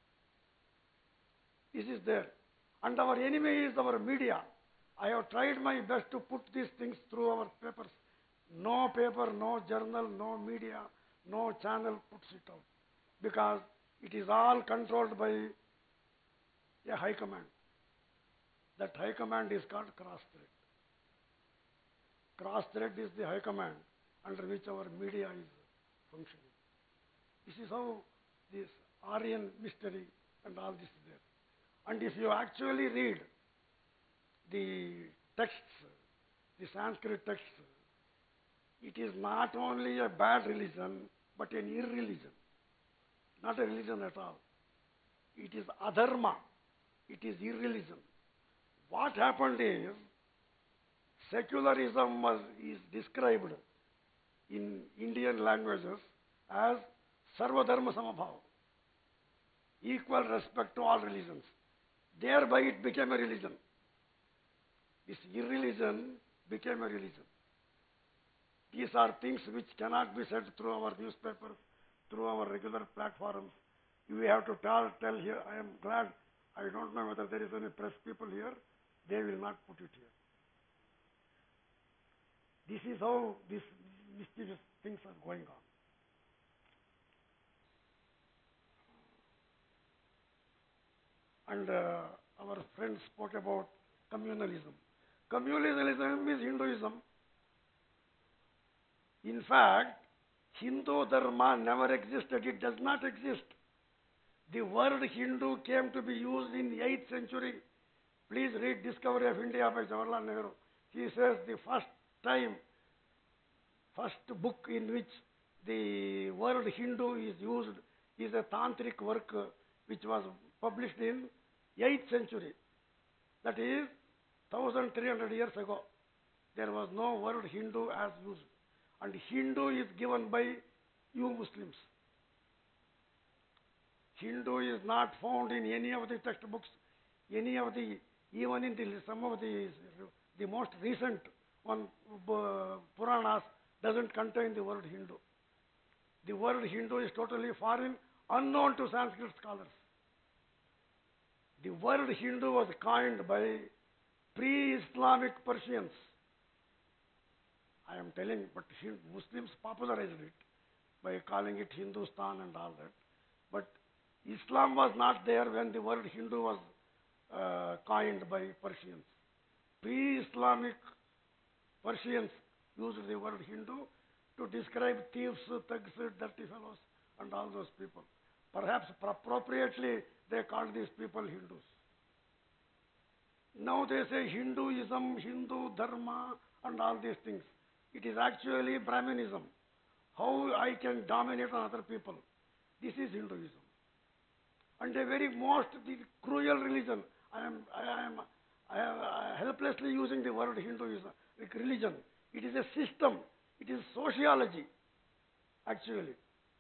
S3: This is there. And our enemy is our media. I have tried my best to put these things through our papers. No paper, no journal, no media, no channel puts it out. Because it is all controlled by a high command. That high command is called cross thread. Cross thread is the high command under which our media is functioning. This is how this Aryan mystery and all this is there. And if you actually read the texts, the Sanskrit texts, it is not only a bad religion, but an irreligion. Not a religion at all. It is adharma. It is irreligion. What happened is, secularism was, is described in Indian languages as Sarvadharma Samabhava. equal respect to all religions. Thereby it became a religion. This irreligion became a religion. These are things which cannot be said through our newspapers, through our regular platforms. We have to tell, tell here. I am glad. I don't know whether there is any press people here. They will not put it here. This is how these mischievous things are going on. And uh, our friend spoke about communalism. Communalism is Hinduism. In fact, Hindu Dharma never existed. It does not exist. The word Hindu came to be used in the eighth century. Please read Discovery of India by Jawaharlal Nehru. He says the first time, first book in which the word Hindu is used is a tantric work uh, which was published in eighth century. That is one thousand three hundred years ago. There was no word Hindu as used. And Hindu is given by you Muslims. Hindu is not found in any of the textbooks, any of the, even in the, some of the, the most recent one, uh, Puranas doesn't contain the word Hindu. The word Hindu is totally foreign, unknown to Sanskrit scholars. The word Hindu was coined by pre-Islamic Persians. I am telling, but Muslims popularized it by calling it Hindustan and all that. But Islam was not there when the word Hindu was uh, coined by Persians. Pre-Islamic Persians used the word Hindu to describe thieves, thugs, dirty fellows, and all those people. Perhaps appropriately they called these people Hindus. Now they say Hinduism, Hindu Dharma, and all these things. It is actually Brahminism. How I can dominate on other people. This is Hinduism. And a very most the cruel religion. I am, I am, I am uh, helplessly using the word Hinduism, like religion. It is a system. It is sociology, actually.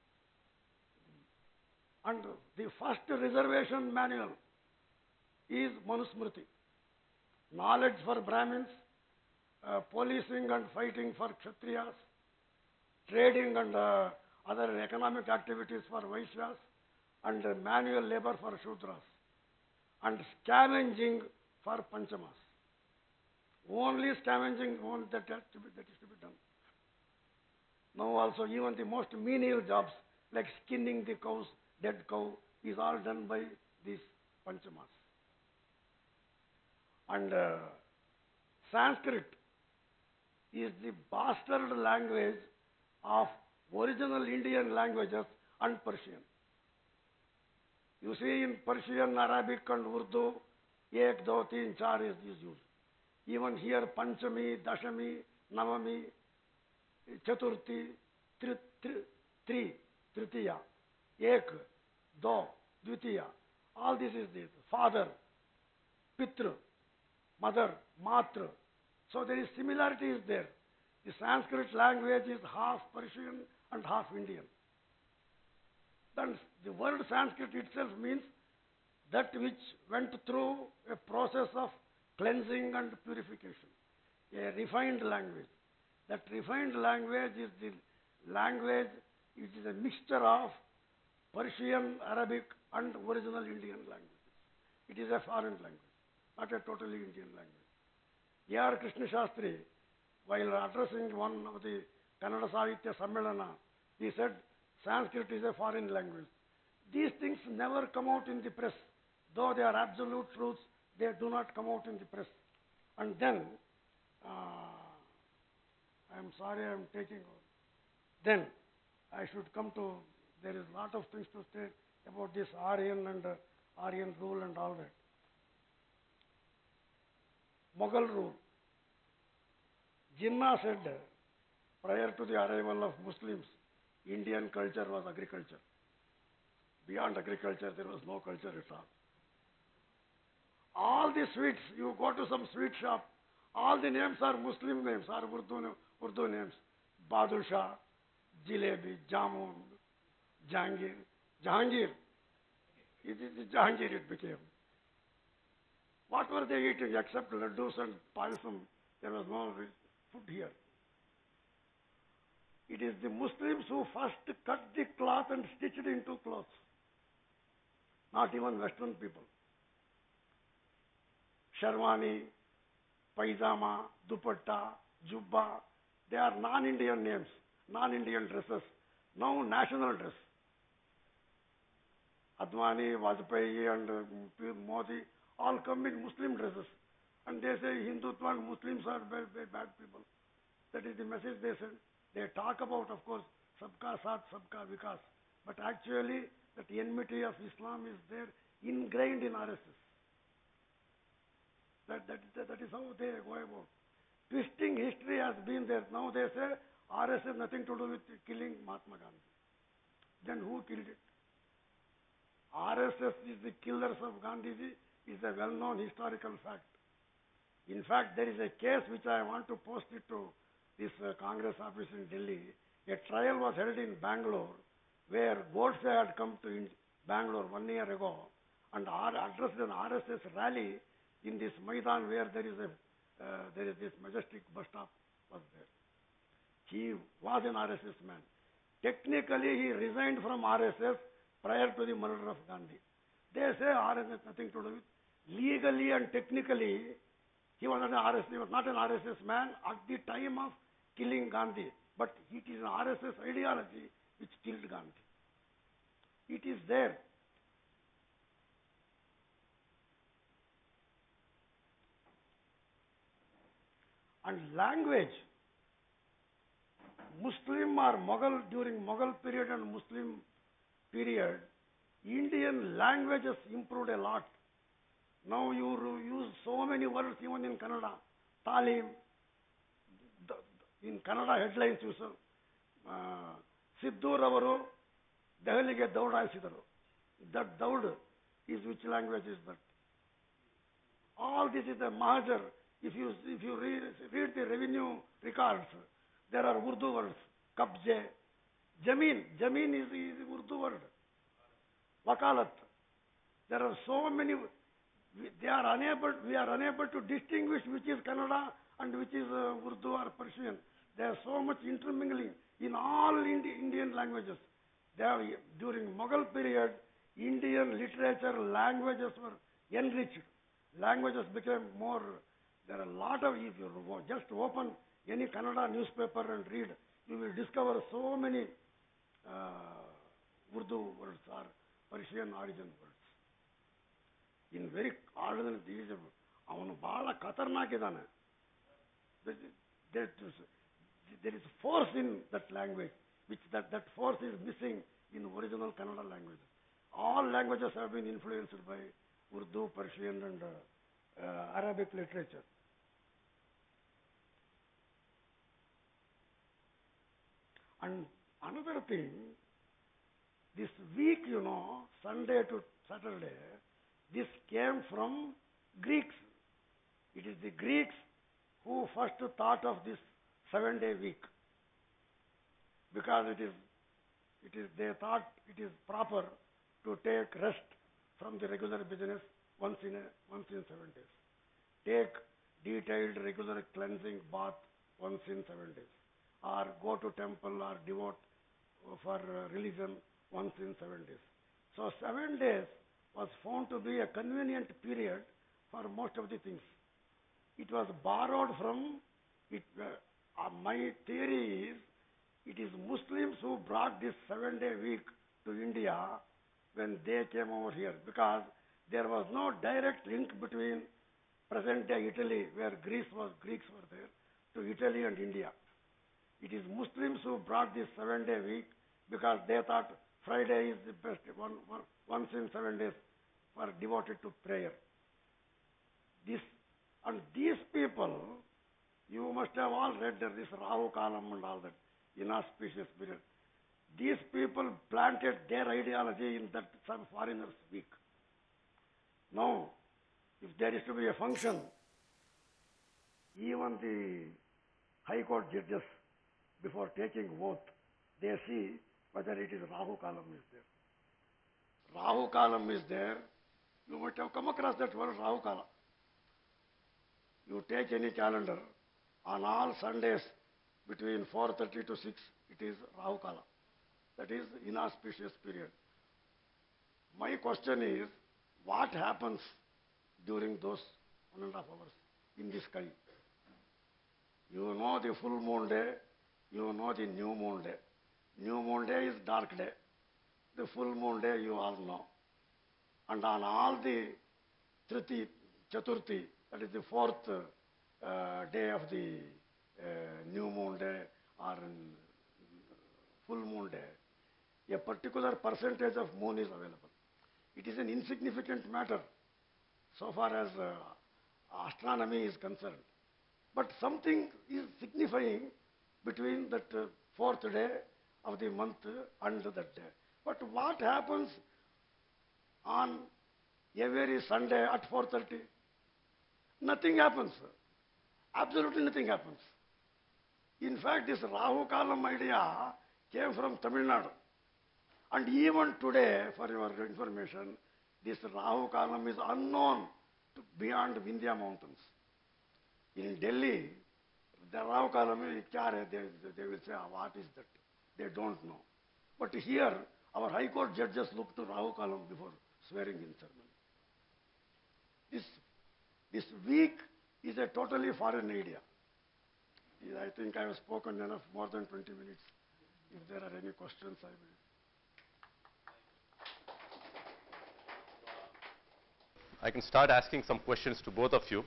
S3: And the first reservation manual is Manusmriti. Knowledge for Brahmins, uh, policing and fighting for Kshatriyas, trading and uh, other economic activities for Vaishyas, and uh, manual labor for Shudras, and scavenging for Panchamas. Only scavenging only that, has to be, that is to be done. Now also even the most menial jobs like skinning the cows, dead cow, is all done by these Panchamas. And uh, Sanskrit is the bastard language of original Indian languages and Persian. You see in Persian, Arabic and Urdu, ek, do, teen, char is used. Even here Panchami, Dashami, Navami, Chaturthi, tri, tri, tri, Tritiya, ek, do, dvitiya. All this is the father, Pitra, mother, matra. So there is similarity is there. The Sanskrit language is half Persian and half Indian. Then the word Sanskrit itself means that which went through a process of cleansing and purification, a refined language. That refined language is the language, it is a mixture of Persian, Arabic, and original Indian languages. It is a foreign language, not a totally Indian language. A R Krishna Shastri, while addressing one of the Kannada Sahitya Sammelana, he said, Sanskrit is a foreign language. These things never come out in the press. Though they are absolute truths, they do not come out in the press. And then, uh, I am sorry I am taking over. Then, I should come to, there is a lot of things to say about this Aryan and uh, Aryan rule and all that. Mughal rule. Jinnah said, prior to the arrival of Muslims, Indian culture was agriculture. Beyond agriculture, there was no culture at all. All the sweets, you go to some sweet shop, all the names are Muslim names, are Urdu, Urdu names. Badusha, Jilebi, Jamun, Jahangir. Jahangir. It is the Jahangir it became. What were they eating except laddus and payasam? There was no food here. It is the Muslims who first cut the cloth and stitched it into clothes. Not even Western people. Sherwani, Paijama, Dupatta, Jubba, they are non-Indian names, non-Indian dresses. Now national dress. Advani, Vajpayee and uh, Modi all come in Muslim dresses. And they say Hindutva and Muslims are very, very bad people. That is the message they send. They talk about, of course, Sabka Saath, Sabka Vikas. But actually, that enmity of Islam is there ingrained in R S S. That, that, that, that is how they go about. Twisting history has been there. Now they say R S S has nothing to do with killing Mahatma Gandhi. Then who killed it? R S S is the killers of Gandhiji is a well-known historical fact. In fact, there is a case which I want to post it to this uh, Congress office in Delhi. A trial was held in Bangalore where Godse had come to in Bangalore one year ago and addressed an R S S rally in this Maidan where there is a uh, there is this majestic bus stop was there. He was an R S S man. Technically, he resigned from R S S prior to the murder of Gandhi. They say R S S has nothing to do with. Legally and technically, he was not an R S S, he was not an R S S man at the time of killing Gandhi. But it is an R S S ideology which killed Gandhi. It is there. And language, Muslim or Mughal, during Mughal period and Muslim period, Indian languages improved a lot. Now you use so many words even in Kannada. Talim, in Kannada headlines you saw, uh, Siddur avaru Dehliಗೆ ದೌಡಾಯಿಸಿದರು. That Daud is which language is that? All this is a Mahajar. If you, if you read, read the revenue records, there are Urdu words. Kabje, Jameen. Jameen is the Urdu word. Wakalat. There are so many. They are unable. We are unable to distinguish which is Kannada and which is uh, Urdu or Persian. There is so much intermingling in all Indi Indian languages. They have, during Mughal period, Indian literature languages were enriched. Languages became more. There are a lot of. If you just open any Kannada newspaper and read, you will discover so many uh, Urdu words or Persian origin words. In very ordinary, these avanu bala khatarnak idane. There is force in that language, which that, that force is missing in original Kannada language. All languages have been influenced by Urdu, Persian, and uh, uh, Arabic literature. And another thing, this week, you know, Sunday to Saturday, this came from Greeks. It is the Greeks who first thought of this seven-day week, because it is, it is, they thought it is proper to take rest from the regular business once in a, once in seven days. Take detailed regular cleansing bath once in seven days, or go to temple or devote for religion once in seven days. So seven days was found to be a convenient period for most of the things. It was borrowed from, it, uh, my theory is, it is Muslims who brought this seven-day week to India when they came over here, because there was no direct link between present-day Italy, where Greece was, Greeks were there, to Italy and India. It is Muslims who brought this seven-day week because they thought Friday is the best, one, one, once in seven days were devoted to prayer. This, and these people, you must have all read this Rahu Kalam and all that, inauspicious period. These people planted their ideology in that some foreigners week. Now, if there is to be a function, even the High Court judges, before taking oath, they see whether it is Rahu Kalam is there. Rahu Kalam is there. You might have come across that word Rahu Kala. You take any calendar, on all Sundays between four thirty to six, it is Rahu Kala. That is inauspicious period. My question is, what happens during those one and a half hours in the sky? You know the full moon day, you know the new moon day. New moon day is dark day. The full moon day you all know. And on all the Triti, Chaturthi, that is the fourth uh, day of the uh, new moon day or in full moon day, a particular percentage of moon is available. It is an insignificant matter so far as uh, astronomy is concerned. But something is signifying between that uh, fourth day of the month and that day. But what happens on every Sunday at four thirty? Nothing happens. Absolutely nothing happens. In fact, this Rahu Kalam idea came from Tamil Nadu. And even today, for your information, this Rahu Kalam is unknown to beyond Vindhya mountains. In Delhi, the Rahu Kalam, they, they will say, what is that? They don't know. But here, our High Court judges look to Rahu Kalam before swearing in ceremony. This, this week is a totally foreign idea. I think I have spoken enough, more than twenty minutes. If there are any questions, I will.
S1: I can start asking some questions to both of you.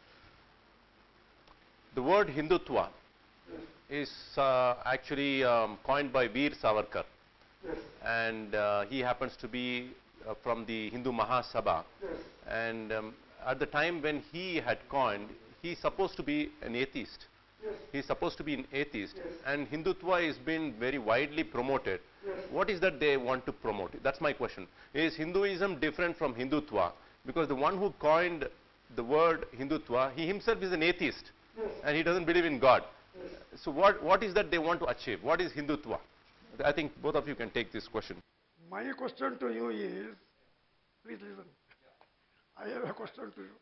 S1: The word Hindutva is uh, actually um, coined by Veer Savarkar.
S3: Yes.
S1: And uh, he happens to be uh, from the Hindu Mahasabha.
S3: Yes.
S1: And um, at the time when he had coined, he's supposed to be an atheist.
S3: Yes.
S1: He's supposed to be an atheist.
S3: Yes.
S1: And Hindutva has been very widely promoted.
S3: Yes.
S1: What is that they want to promote? That's my question. Is Hinduism different from Hindutva? Because the one who coined the word Hindutva, he himself is an atheist.
S3: Yes.
S1: And he doesn't believe in God.
S3: Yes.
S1: So what, what is that they want to achieve? What is Hindutva? I think both of you can take this question.
S3: My question to you is, please listen. I have a question to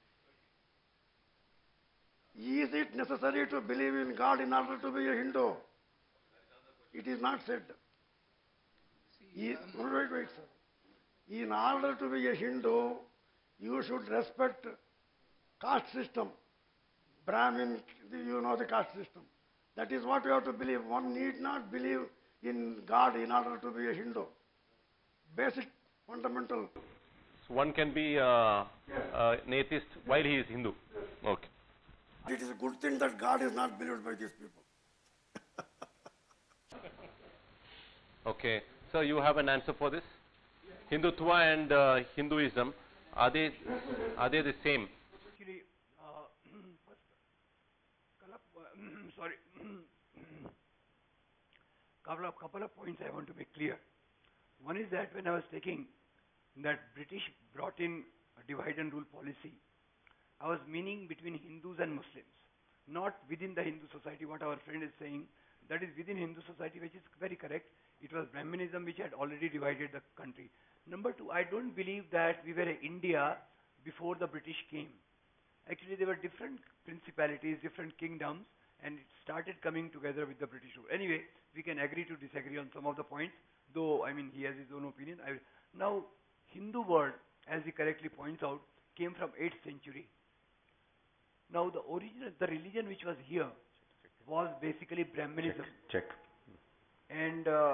S3: you. Is it necessary to believe in God in order to be a Hindu? It is not said.
S2: See,
S3: Is,
S2: um,
S3: wait, wait, sir. In order to be a Hindu, you should respect caste system. Brahmin, you know the caste system. That is what you have to believe. One need not believe in God in order to be a Hindu. Basic, fundamental.
S1: So one can be uh, uh, an atheist while he is Hindu. Okay.
S3: It is a good thing that God is not believed by these people.
S1: Okay. So you have an answer for this? Hindutva and uh, Hinduism, are they, are they the same?
S4: Actually, uh, first, couple of, uh, sorry, couple of, couple of points I want to make clear. One is that when I was taking that British brought in a divide and rule policy, I was meaning between Hindus and Muslims, not within the Hindu society. What our friend is saying, that is within Hindu society, which is very correct. It was Brahminism which had already divided the country. Number two, I don't believe that we were India before the British came. Actually, there were different principalities, different kingdoms, and it started coming together with the British rule. Anyway, we can agree to disagree on some of the points, though, I mean, he has his own opinion. I will. Now, Hindu word, as he correctly points out, came from eighth century. Now, the original, the religion which was here was basically Brahminism.
S1: Check.
S4: And uh,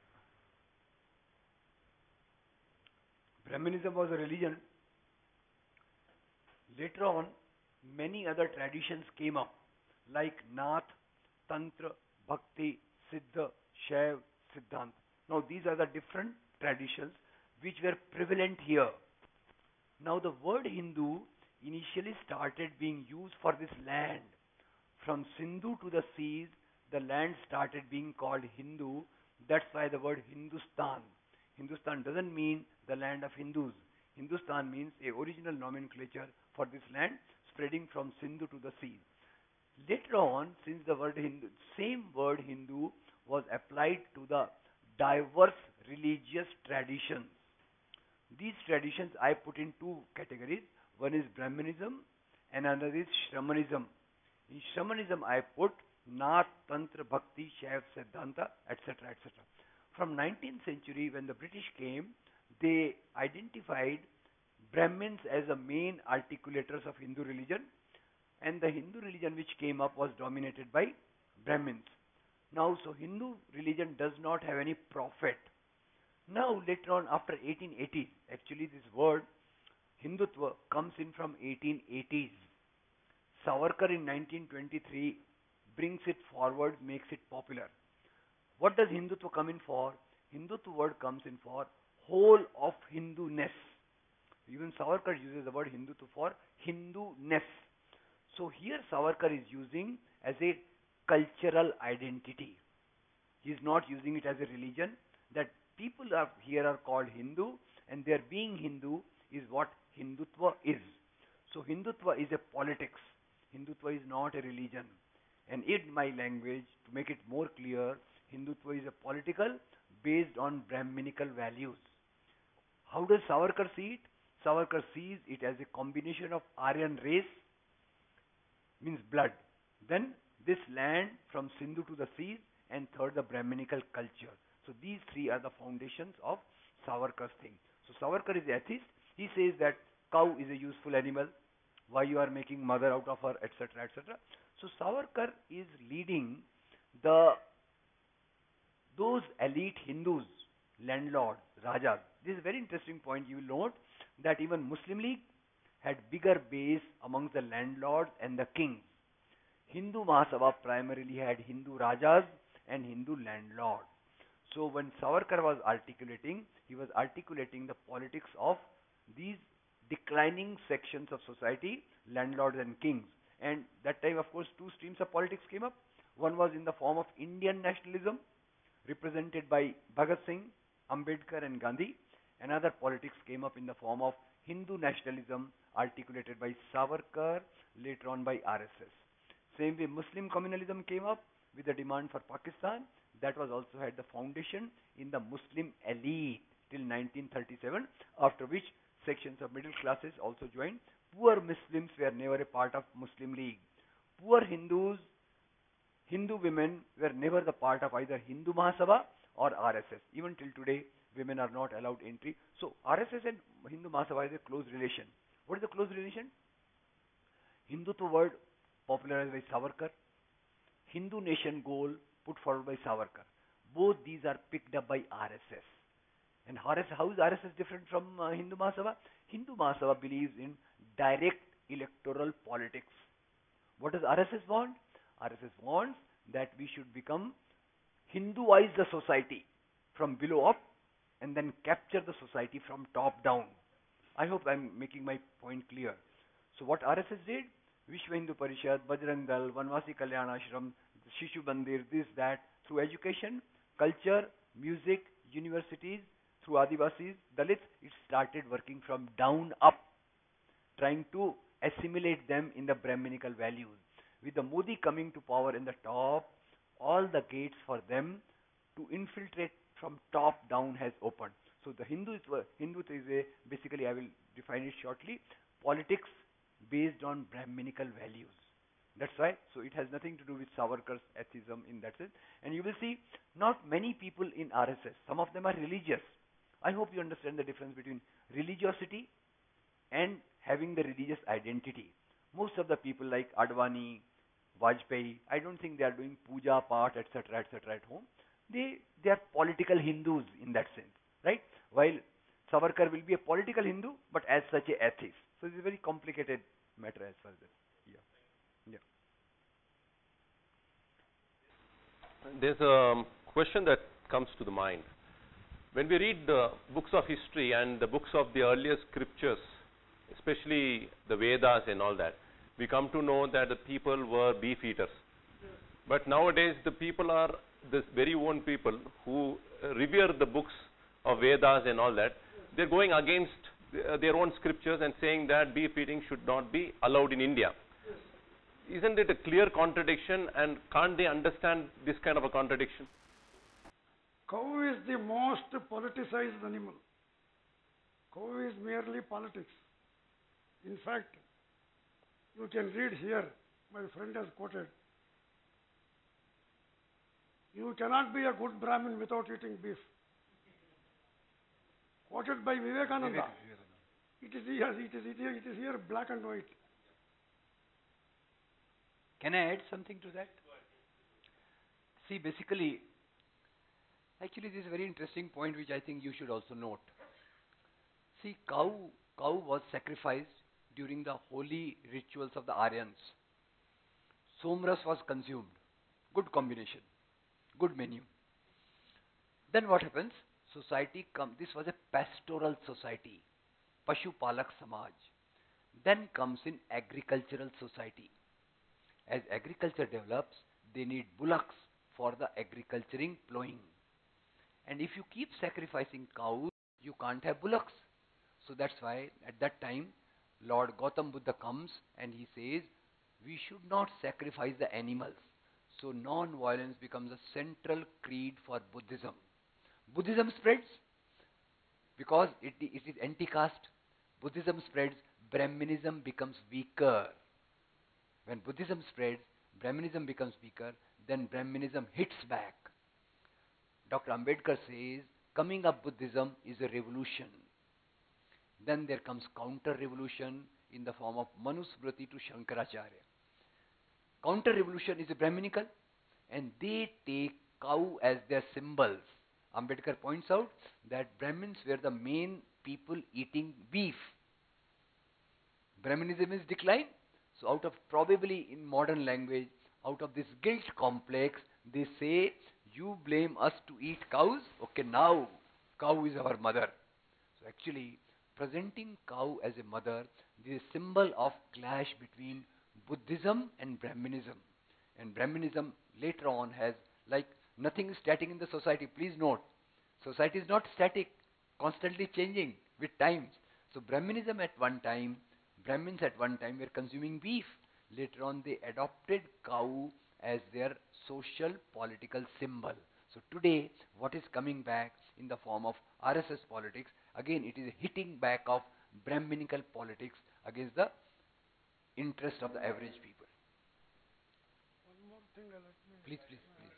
S4: Brahminism was a religion. Later on, many other traditions came up, like Nath, Tantra, Bhakti, Siddha, Shaiv, Siddhant. Now, these are the different traditions which were prevalent here. Now, the word Hindu initially started being used for this land. From Sindhu to the seas, the land started being called Hindu. That's why the word Hindustan. Hindustan doesn't mean the land of Hindus. Hindustan means a original nomenclature for this land spreading from Sindhu to the seas. Later on, since the word Hindu, same word Hindu was applied to the diverse religious traditions. These traditions I put in two categories. One is Brahmanism and another is Shramanism. In Shramanism I put Nath, Tantra, Bhakti, Shaiv, Siddhanta, et cetera, et cetera. From nineteenth century, when the British came, they identified Brahmins as the main articulators of Hindu religion, and the Hindu religion which came up was dominated by Brahmins. Now, so Hindu religion does not have any prophet. Now, later on, after eighteen eighties, actually this word Hindutva comes in from eighteen eighties. Savarkar in nineteen twenty-three brings it forward, makes it popular. What does Hindutva come in for? Hindutva word comes in for whole of Hindu-ness. Even Savarkar uses the word Hindutva for Hindu-ness. So here Savarkar is using as a cultural identity. He is not using it as a religion. That people are here are called Hindu, and their being Hindu is what Hindutva is. So Hindutva is a politics. Hindutva is not a religion. And in my language, to make it more clear, Hindutva is a political based on Brahminical values. How does Savarkar see it? Savarkar sees it as a combination of Aryan race, means blood. Then this land from Sindhu to the seas, and third the Brahminical culture. So these three are the foundations of Savarkar's thing. So Savarkar is atheist. He says that cow is a useful animal. Why you are making mother out of her, et cetera, et cetera. So Savarkar is leading the those elite Hindus, landlords, rajas. This is a very interesting point. You will note that even Muslim League had bigger base amongst the landlords and the kings. Hindu Mahasabha primarily had Hindu rajas and Hindu landlords. So when Savarkar was articulating, he was articulating the politics of these declining sections of society, landlords and kings. And that time, of course, two streams of politics came up. One was in the form of Indian nationalism, represented by Bhagat Singh, Ambedkar and Gandhi. Another politics came up in the form of Hindu nationalism, articulated by Savarkar, later on by R S S. Same way Muslim communalism came up with the demand for Pakistan. That was also had the foundation in the Muslim elite till nineteen thirty-seven, after which sections of middle classes also joined. Poor Muslims were never a part of Muslim League. Poor Hindus, Hindu women were never the part of either Hindu Mahasabha or R S S. Even till today, women are not allowed entry. So R S S and Hindu Mahasabha is a close relation. What is the close relation? Hindutva word popularized by Savarkar. Hindu nation goal put forward by Savarkar. Both these are picked up by R S S. And how is R S S different from uh, Hindu Mahasabha? Hindu Mahasabha believes in direct electoral politics. What does R S S want? R S S wants that we should become Hinduize the society from below up and then capture the society from top down. I hope I am making my point clear. So what R S S did? Vishwa Hindu Parishad, Bajrang Dal, Vanvasi Kalyana Ashram, Shishu Bandir, this, that, through education, culture, music, universities, through Adivasis, Dalits, it started working from down up, trying to assimilate them in the Brahminical values. With the Modi coming to power in the top, all the gates for them to infiltrate from top down has opened. So the Hindu is, Hindu is a, basically I will define it shortly, politics based on Brahminical values. That's why, so it has nothing to do with Savarkar's atheism in that sense. And you will see, not many people in R S S, some of them are religious. I hope you understand the difference between religiosity and having the religious identity. Most of the people like Advani, Vajpayee, I don't think they are doing puja, part, et cetera, et cetera at home. They, they are political Hindus in that sense, right? While Savarkar will be a political Hindu, but as such a atheist. So it's a very complicated matter as far as this. Yeah. Yeah.
S1: There's a question that comes to the mind. When we read the books of history and the books of the earlier scriptures, especially the Vedas and all that, we come to know that the people were beef eaters. But nowadays the people are this very own people who revere the books of Vedas and all that. They're going against their own scriptures and saying that beef eating should not be allowed in India. Isn't it a clear contradiction, and can't they understand this kind of a contradiction?
S3: Cow is the most politicized animal. cow is merely politics. In fact, you can read here, my friend has quoted, you cannot be a good Brahmin without eating beef. Quoted by Vivekananda. It is here, it is, it is, it is here black and white.
S2: Can I add something to that? See, basically, actually this is a very interesting point which I think you should also note. See, cow, cow was sacrificed during the holy rituals of the Aryans. Somras was consumed. Good combination. Good menu. Then what happens? Society comes, this was a pastoral society. Pashu Palak Samaj. Then comes in agricultural society. As agriculture develops, they need bullocks for the agriculturing plowing. And if you keep sacrificing cows, you can't have bullocks. So that's why at that time, Lord Gautam Buddha comes and he says, we should not sacrifice the animals. So non-violence becomes a central creed for Buddhism. Buddhism spreads because it, it is anti-caste. Buddhism spreads, Brahminism becomes weaker. When Buddhism spreads, Brahminism becomes weaker, then Brahminism hits back. Doctor Ambedkar says, coming up Buddhism is a revolution. Then there comes counter-revolution in the form of Manusmriti to Shankaracharya. Counter-revolution is Brahminical, and they take cow as their symbols. Ambedkar points out that Brahmins were the main people eating beef. Brahminism is declined. So out of probably in modern language, out of this guilt complex, they say, you blame us to eat cows? Okay, now cow is our mother. So actually, presenting cow as a mother is a symbol of clash between Buddhism and Brahminism. And Brahminism later on has, like, nothing is static in the society. Please note, society is not static, constantly changing with times. So Brahminism at one time, Brahmins at one time were consuming beef. Later on they adopted cow as their social political symbol. So today what is coming back in the form of R S S politics, again it is a hitting back of Brahminical politics against the interest of the average people.
S3: One more thing, let me...
S2: Please, please, please.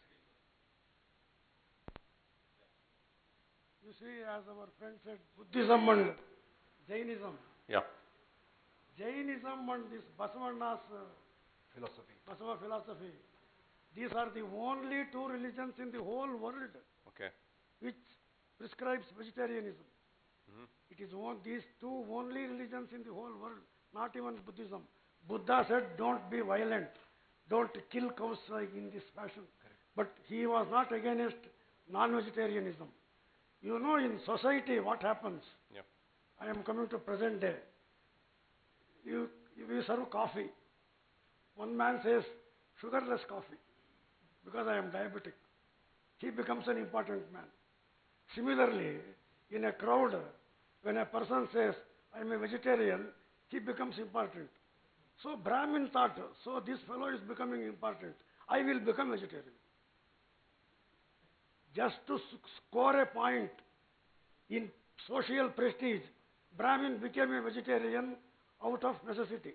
S3: You see, as our friend said, Buddhism and Jainism.
S1: Yeah.
S3: Jainism and this Basavana's uh,
S2: Philosophy.
S3: Basava philosophy, these are the only two religions in the whole world
S1: Okay.
S3: which prescribes vegetarianism.
S1: Mhm.
S3: It is one, these two only religions in the whole world, not even Buddhism. Buddha said, don't be violent, don't kill cows like in this fashion.
S2: Correct.
S3: But he was not against non-vegetarianism. You know, in society, what happens?
S1: Yeah.
S3: I am coming to present day. You, you serve coffee. One man says, sugarless coffee, because I am diabetic. He becomes an important man. Similarly, in a crowd, when a person says, I am a vegetarian, he becomes important. So Brahmin thought, so this fellow is becoming important. I will become vegetarian. Just to score a point in social prestige, Brahmin became a vegetarian out of necessity.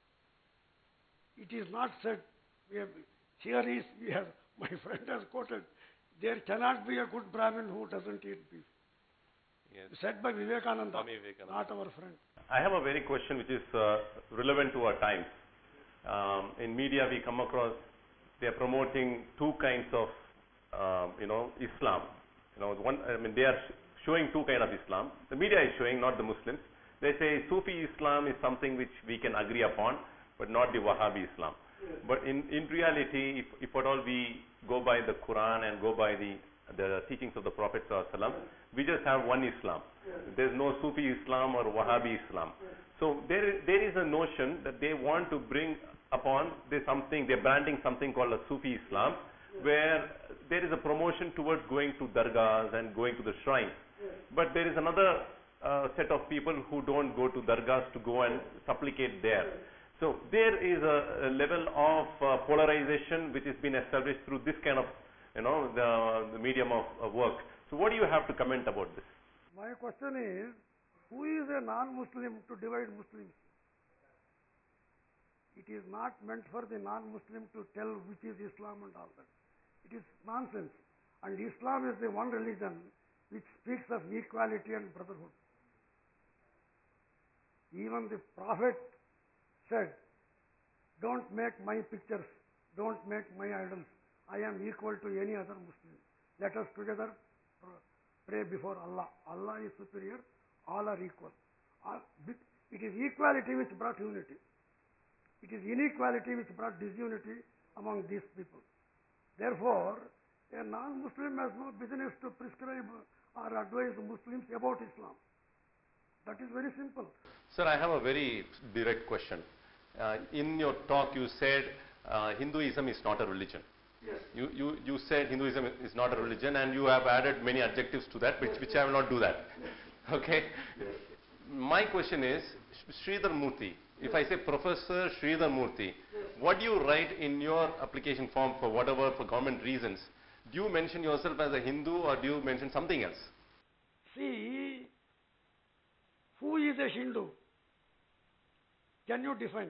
S3: It is not said, we have, here is, we have, my friend has quoted, there cannot be a good Brahmin who doesn't eat beef.
S1: Yes.
S3: Said by Vivekananda,
S1: Swami Vivekananda.
S3: not our friend.
S1: I have a very question which is uh, relevant to our times. Um, in media, we come across they are promoting two kinds of, um, you know, Islam. You know, one. I mean, they are sh showing two kind of Islam. The media is showing, not the Muslims. They say Sufi Islam is something which we can agree upon, but not the Wahhabi Islam. But in in reality, if, if at all we go by the Quran and go by the the teachings of the Prophet ﷺ, we just have one Islam. There's no Sufi Islam or Wahhabi Islam. So there is, there is a notion that they want to bring upon there's something, they're branding something called a Sufi Islam, where there is a promotion towards going to dargahs and going to the shrines. But there is another uh, set of people who don't go to dargahs to go and supplicate there. So there is a, a level of uh, polarization which has been established through this kind of, you know, the, the medium of, of work. So what do you have to comment about this?
S3: My question is, Who is a non-Muslim to divide Muslims? It is not meant for the non-Muslim to tell which is Islam and all that. It is nonsense. And Islam is the one religion which speaks of equality and brotherhood. Even the Prophet said, don't make my pictures, don't make my idols. I am equal to any other Muslim. Let us together pray before Allah. Allah is superior, all are equal. It is equality which brought unity. It is inequality which brought disunity among these people. Therefore, a non-Muslim has no business to prescribe or advise Muslims about Islam. That is very simple.
S1: Sir, I have a very direct question. Uh, in your talk, you said uh, Hinduism is not a religion.
S3: Yes.
S1: You, you, you said Hinduism is not a religion, and you have added many adjectives to that, which, which I will not do that. Okay? Yes. My question is, Sridhar Murthy, if I say Professor Sridhar Murthy, yes, what do you write in your application form for whatever, for government reasons? Do you mention yourself as a Hindu or do you mention something else?
S3: See, who is a Hindu? Can you define?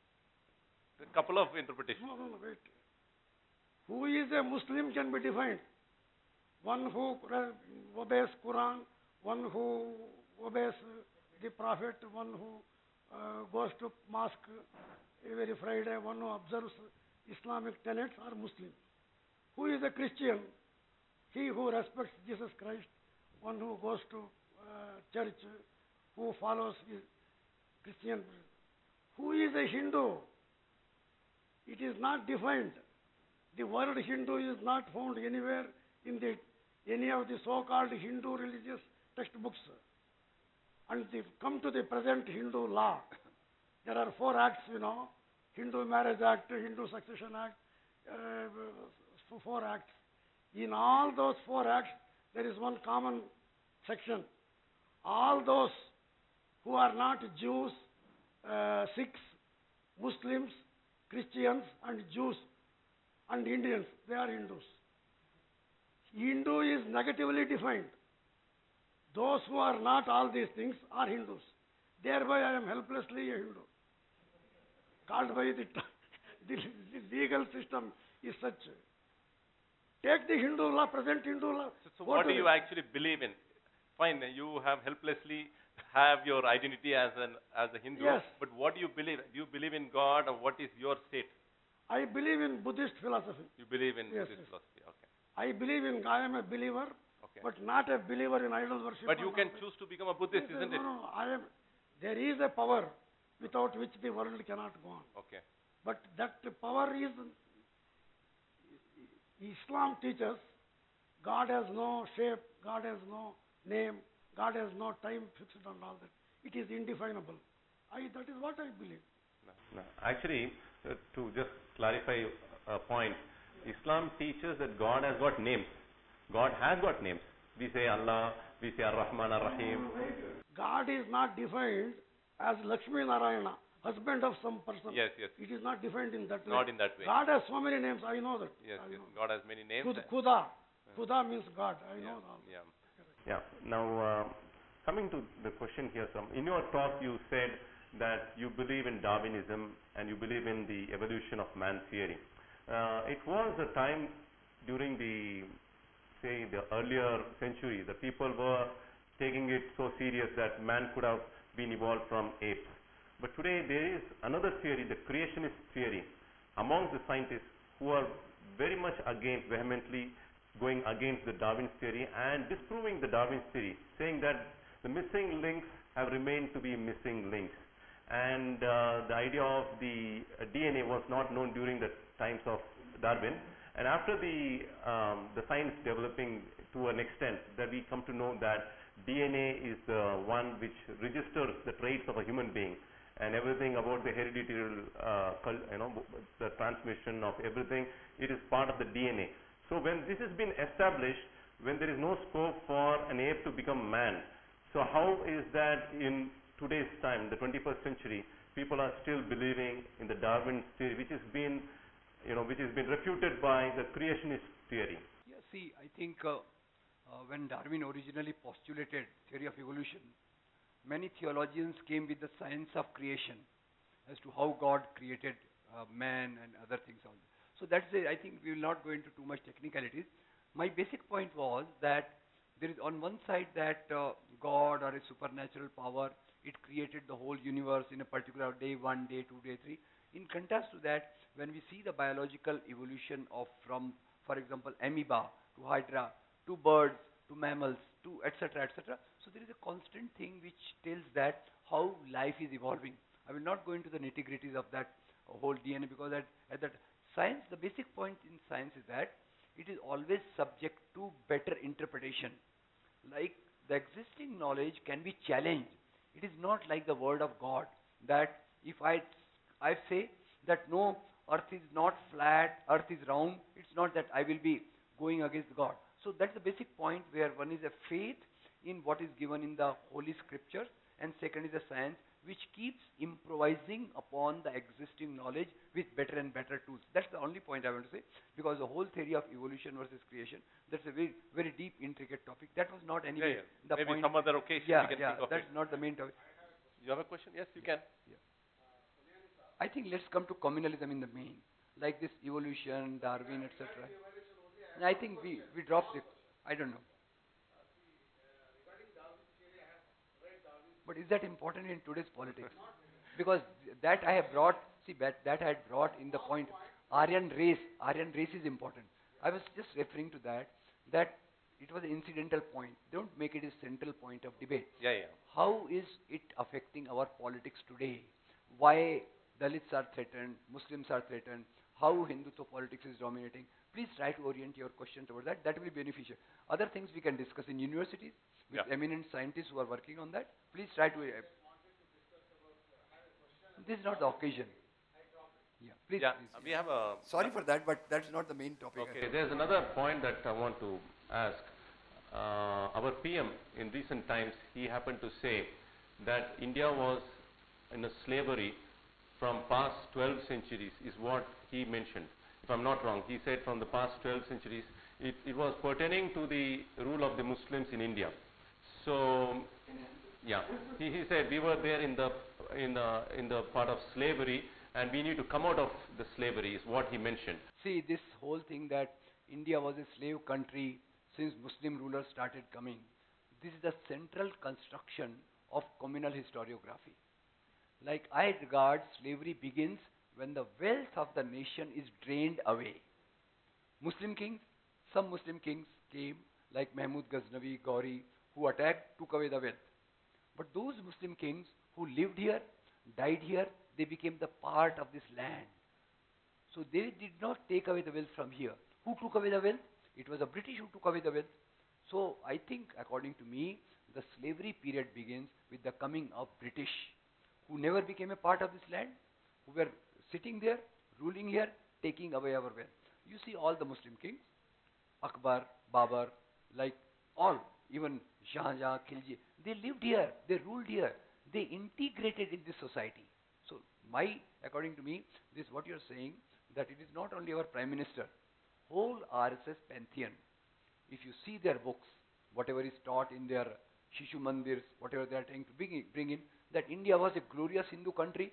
S1: A couple of interpretations.
S3: No, no, no, wait. Who is a Muslim can be defined. One who obeys Quran, one who obeys the Prophet, one who uh, goes to mosque every Friday, one who observes Islamic tenets are Muslim. Who is a Christian? He who respects Jesus Christ, one who goes to uh, church, who follows his Christian. Who is a Hindu? It is not defined. The word Hindu is not found anywhere in the, any of the so-called Hindu religious textbooks. And the, come to the present Hindu law. There are four acts, you know, Hindu Marriage Act, Hindu Succession Act, uh, four acts. In all those four acts, there is one common section. All those who are not Jews, uh, Sikhs, Muslims, Christians and Jews and Indians, they are Hindus. Hindu is negatively defined. Those who are not all these things are Hindus. Thereby I am helplessly a Hindu. Called by the, the, the legal system is such. Take the Hindu law, present Hindu law.
S1: So, so what do you actually believe in? Fine, you have helplessly have your identity as an as a Hindu.
S3: Yes.
S1: But what do you believe? Do you believe in God, or what is your state?
S3: I believe in Buddhist philosophy.
S1: You believe in
S3: Yes,
S1: Buddhist
S3: yes.
S1: philosophy. Okay.
S3: I believe in, I am a believer,
S1: Okay.
S3: but not a believer in idol worship.
S1: But you
S3: and
S1: can
S3: all that.
S1: choose to become a Buddhist,
S3: Yes,
S1: isn't
S3: no,
S1: it?
S3: No, no, I am. There is a power without which the world cannot go on.
S1: Okay.
S3: But that power is, Islam teaches, God has no shape, God has no name, God has no time fixed on all that. It is indefinable. I, that is what I believe.
S1: No, no. Actually, uh, to just clarify a point, Islam teaches that God has got names. God has got names. We say Allah, we say Ar-Rahman, Ar-Rahim.
S3: God is not defined as Lakshmi Narayana, husband of some person.
S1: Yes, yes.
S3: It is not defined in that way.
S1: Not in that way.
S3: God has so many names, I know that.
S1: Yes,
S3: I
S1: yes.
S3: know.
S1: God has many names.
S3: Khud, Khuda. Khuda means God. I
S1: Yeah,
S3: know all.
S1: yeah. Yeah. Now, uh, coming to the question here, some in your talk you said that you believe in Darwinism and you believe in the evolution of man theory. Uh, it was a time during the, say, the earlier century, the people were taking it so serious that man could have been evolved from apes. But today there is another theory, the creationist theory, among the scientists who are very much against, vehemently going against the Darwin's theory and disproving the Darwin's theory, saying that the missing links have remained to be missing links. And uh, the idea of the uh, D N A was not known during the times of Darwin. And after the, um, the science developing to an extent that we come to know that D N A is the one which registers the traits of a human being, and everything about the hereditary, uh, you know, the transmission of everything, it is part of the D N A. So when this has been established, when there is no scope for an ape to become man, so how is that in today's time, the twenty-first century, people are still believing in the Darwin theory, which has been, you know, which has been refuted by the creationist theory?
S2: Yeah, see, I think uh, uh, when Darwin originally postulated theory of evolution, many theologians came with the science of creation as to how God created uh, man and other things. Also. So that's it. I think we will not go into too much technicalities. My basic point was that there is on one side that uh, God or a supernatural power, it created the whole universe in a particular day one, day two, day three. In contrast to that, when we see the biological evolution of from, for example, amoeba to hydra to birds to mammals to et cetera et cetera. So there is a constant thing which tells that how life is evolving. I will not go into the nitty-gritties of that uh, whole D N A because at, at that science, the basic point in science is that it is always subject to better interpretation. Like the existing knowledge can be challenged. It is not like the word of God that if I, I say that no, earth is not flat, earth is round, it's not that I will be going against God. So that's the basic point where one is a faith in what is given in the Holy Scriptures, and second is a science which keeps improvising upon the existing knowledge with better and better tools. That's the only point I want to say, because the whole theory of evolution versus creation, that's a very, very deep, intricate topic. That was not anyway
S1: Yeah, yeah.
S2: the
S1: Maybe
S2: point.
S1: some other occasion
S2: yeah,
S1: we can
S2: yeah,
S1: think of
S2: that's
S1: it.
S2: not the main topic.
S1: You have a question? Yes, you can.
S2: I think let's come to communalism in the main, like this evolution, Darwin, et cetera. I think we, we dropped it. I don't know. But is that important in today's politics? Because that I have brought, see, that, that I had brought in the point, Aryan race, Aryan race is important. I was just referring to that, that it was an incidental point. Don't make it a central point of debate.
S1: Yeah, yeah.
S2: How is it affecting our politics today? Why Dalits are threatened, Muslims are threatened, how Hindutva politics is dominating? Please try to orient your question towards that. That will be beneficial. Other things we can discuss in universities with
S1: Yeah.
S2: eminent scientists who are working on that. Please try to. Uh, this is not the occasion. Yeah, please.
S1: Yeah,
S2: please,
S1: we have a...
S2: Sorry for that, but that's not the main topic.
S1: Okay, there's another point that I want to ask. Uh, our P M in recent times, he happened to say that India was in a slavery from past twelve centuries, is what he mentioned. If I'm not wrong, he said from the past twelve centuries, it, it was pertaining to the rule of the Muslims in India. So, yeah, he, he said we were there in the, in, the, in the part of slavery, and we need to come out of the slavery, is what he mentioned.
S2: See, this whole thing that India was a slave country since Muslim rulers started coming, this is the central construction of communal historiography. Like I regard slavery begins when the wealth of the nation is drained away. Muslim kings, some Muslim kings came like Mahmud Ghaznavi, Gauri, who attacked, took away the wealth. But those Muslim kings who lived here, died here, they became the part of this land. So they did not take away the wealth from here. Who took away the wealth? It was the British who took away the wealth. So I think, according to me, the slavery period begins with the coming of British, who never became a part of this land, who were sitting there, ruling here, taking away our wealth. You see all the Muslim kings, Akbar, Babar, like all, even Shah Jahan, Khilji, they lived here, they ruled here, they integrated in this society. So my, according to me, this what you're saying, that it is not only our Prime Minister, whole R S S pantheon, if you see their books, whatever is taught in their Shishu Mandirs, whatever they are trying to bring, bring in, that India was a glorious Hindu country,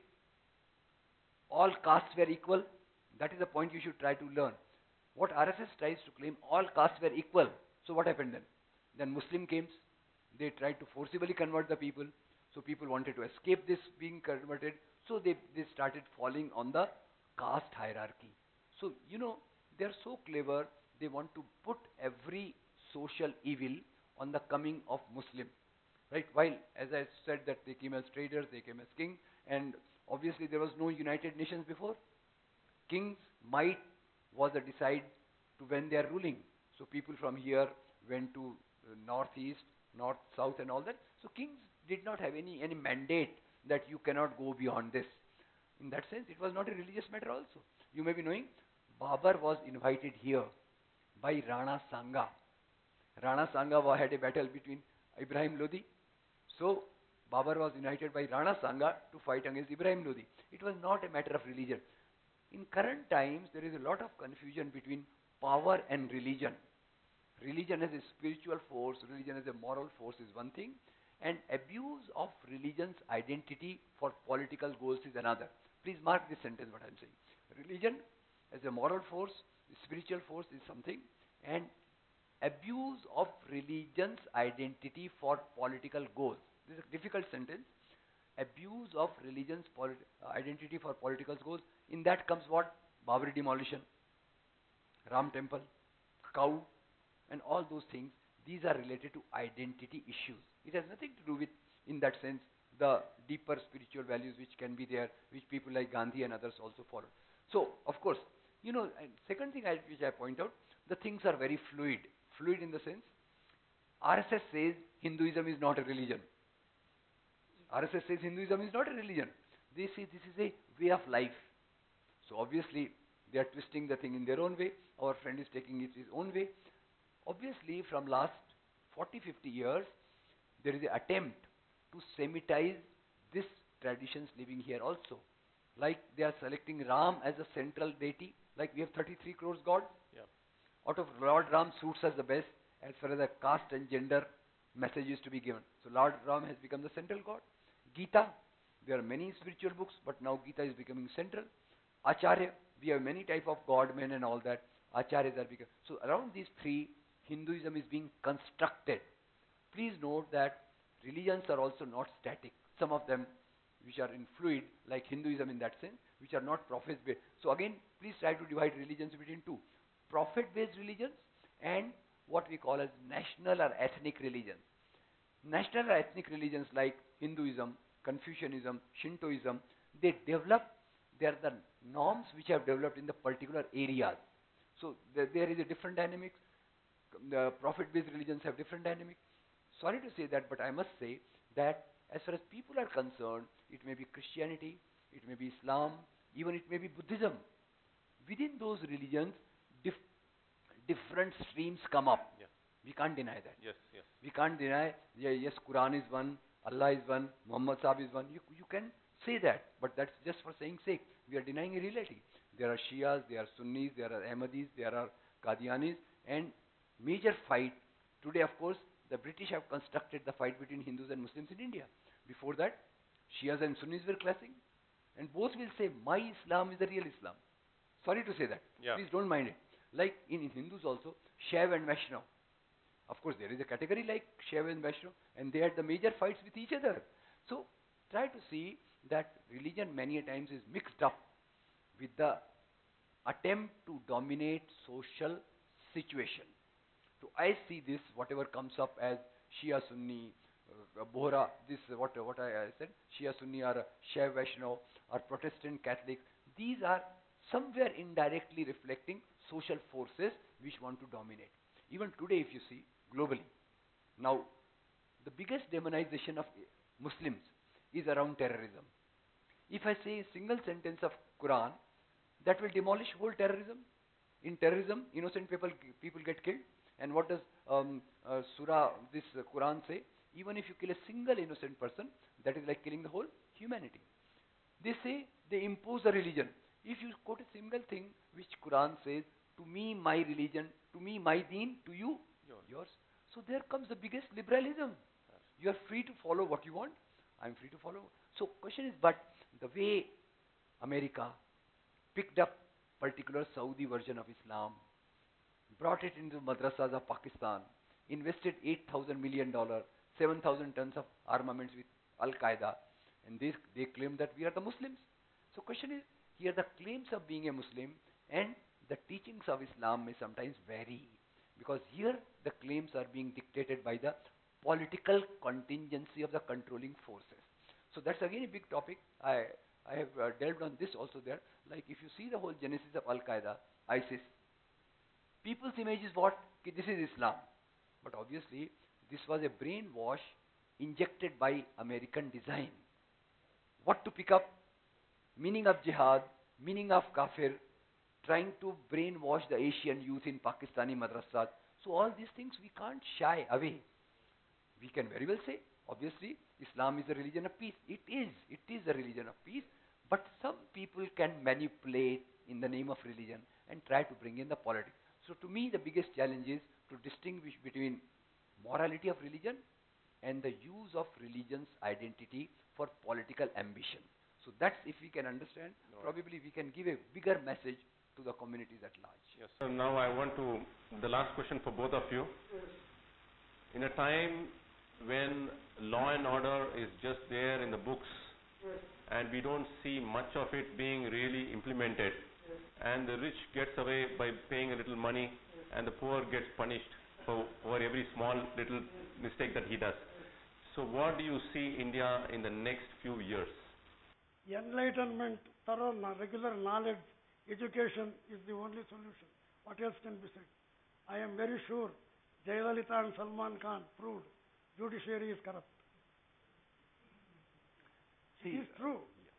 S2: all castes were equal, that is the point you should try to learn. What R S S tries to claim, all castes were equal. So what happened then? Then Muslim came, they tried to forcibly convert the people, so people wanted to escape this being converted, so they, they started falling on the caste hierarchy. So, you know, they are so clever, they want to put every social evil on the coming of Muslim. Right? While, as I said, that they came as traders, they came as king, and obviously there was no United Nations before. King's might was a decide to when they are ruling. So people from here went to uh, northeast, north, south and all that. So kings did not have any, any mandate that you cannot go beyond this. In that sense, it was not a religious matter also. You may be knowing, Babar was invited here by Rana Sanga. Rana Sanga had a battle between Ibrahim Lodi. So, Babar was invited by Rana Sanga to fight against Ibrahim Lodi. It was not a matter of religion. In current times, there is a lot of confusion between power and religion. Religion as a spiritual force, religion as a moral force is one thing, and abuse of religion's identity for political goals is another. Please mark this sentence, what I'm saying. Religion as a moral force, spiritual force is something, and abuse of religion's identity for political goals. This is a difficult sentence. Abuse of religion's polit- identity for political goals. In that comes what? Babri demolition, Ram temple, cow, and all those things. These are related to identity issues. It has nothing to do with, in that sense, the deeper spiritual values which can be there, which people like Gandhi and others also follow. So, of course, you know, and second thing I, which I point out, the things are very fluid. Fluid in the sense, R S S says Hinduism is not a religion. R S S says Hinduism is not a religion. They say this is a way of life. So obviously, they are twisting the thing in their own way. Our friend is taking it his own way. Obviously, from last forty, fifty years, there is an attempt to Semitize this traditions living here also. Like they are selecting Ram as a central deity, like we have thirty-three crores gods.
S1: Yeah.
S2: Out of Lord Ram suits us the best as far as the caste and gender message is to be given. So Lord Ram has become the central god. Gita, there are many spiritual books, but now Gita is becoming central. Acharya, we have many type of godmen and all that. Acharyas are becoming. So around these three, Hinduism is being constructed. Please note that religions are also not static. Some of them which are in fluid, like Hinduism in that sense, which are not prophet-based. So again, please try to divide religions between two. Prophet-based religions and what we call as national or ethnic religions. National or ethnic religions like Hinduism, Confucianism, Shintoism, they develop, they are the norms which have developed in the particular areas. So there, there is a different dynamics. The prophet-based religions have different dynamics. Sorry to say that, but I must say that as far as people are concerned, it may be Christianity, it may be Islam, even it may be Buddhism. Within those religions, dif different streams come up.
S1: Yeah.
S2: We can't deny that.
S1: Yes, yes.
S2: We can't deny, yeah, yes, Quran is one, Allah is one, Muhammad Sahib is one. You, you can say that, but that's just for saying sake. We are denying a reality. There are Shias, there are Sunnis, there are Ahmadis, there are Qadianis, and major fight. Today, of course, the British have constructed the fight between Hindus and Muslims in India. Before that, Shias and Sunnis were clashing. And both will say, my Islam is the real Islam. Sorry to say that.
S1: Yeah.
S2: Please don't mind it. Like in, in Hindus also, Shaiv and Vaishnav. Of course, there is a category like Shaiv and Vaishnav, and they had the major fights with each other. So, try to see that religion many a times is mixed up with the attempt to dominate social situation. So, I see this, whatever comes up as Shia Sunni, uh, Bohra, this, uh, what, what I, I said, Shia Sunni or uh, Shaiv Vaishnav or Protestant Catholics, these are somewhere indirectly reflecting social forces which want to dominate. Even today, if you see, globally, now, the biggest demonization of Muslims is around terrorism. If I say a single sentence of Quran, that will demolish whole terrorism. In terrorism, innocent people, people get killed. And what does um, uh, Surah, this uh, Quran say? Even if you kill a single innocent person, that is like killing the whole humanity. They say they impose a religion. If you quote a single thing which Quran says, to me my religion, to me my deen, to you
S1: Yours.
S2: yours. So there comes the biggest liberalism. You are free to follow what you want. I am free to follow. So question is, but the way America picked up particular Saudi version of Islam, brought it into madrasas of Pakistan, invested eight thousand million dollars, seven thousand tons of armaments with Al-Qaeda, and they, they claim that we are the Muslims. So question is, here the claims of being a Muslim and the teachings of Islam may sometimes vary, because here the claims are being dictated by the political contingency of the controlling forces. So that's again a big topic. I, I have uh, delved on this also there. Like if you see the whole genesis of Al-Qaeda, ISIS, people's image is what? Okay, this is Islam. But obviously, this was a brainwash injected by American design. What to pick up? Meaning of jihad, meaning of kafir, trying to brainwash the Asian youth in Pakistani madrasas. So all these things we can't shy away. We can very well say, obviously, Islam is a religion of peace. It is. It is a religion of peace. But some people can manipulate in the name of religion and try to bring in the politics. So to me, the biggest challenge is to distinguish between morality of religion and the use of religion's identity for political ambition. So that's, if we can understand,
S1: Right.
S2: probably we can give a bigger message to the communities at large.
S1: Yes. So now I want to, the last question for both of you. In a time when law and order is just there in the books and we don't see much of it being really implemented, and the rich gets away by paying a little money and the poor gets punished for, for every small little mistake that he does. So what do you see India in the next few years?
S3: Enlightenment, thorough, kno- regular knowledge, education is the only solution. What else can be said? I am very sure Jayalalitha and Salman Khan proved judiciary is corrupt.
S4: See,
S3: it is true.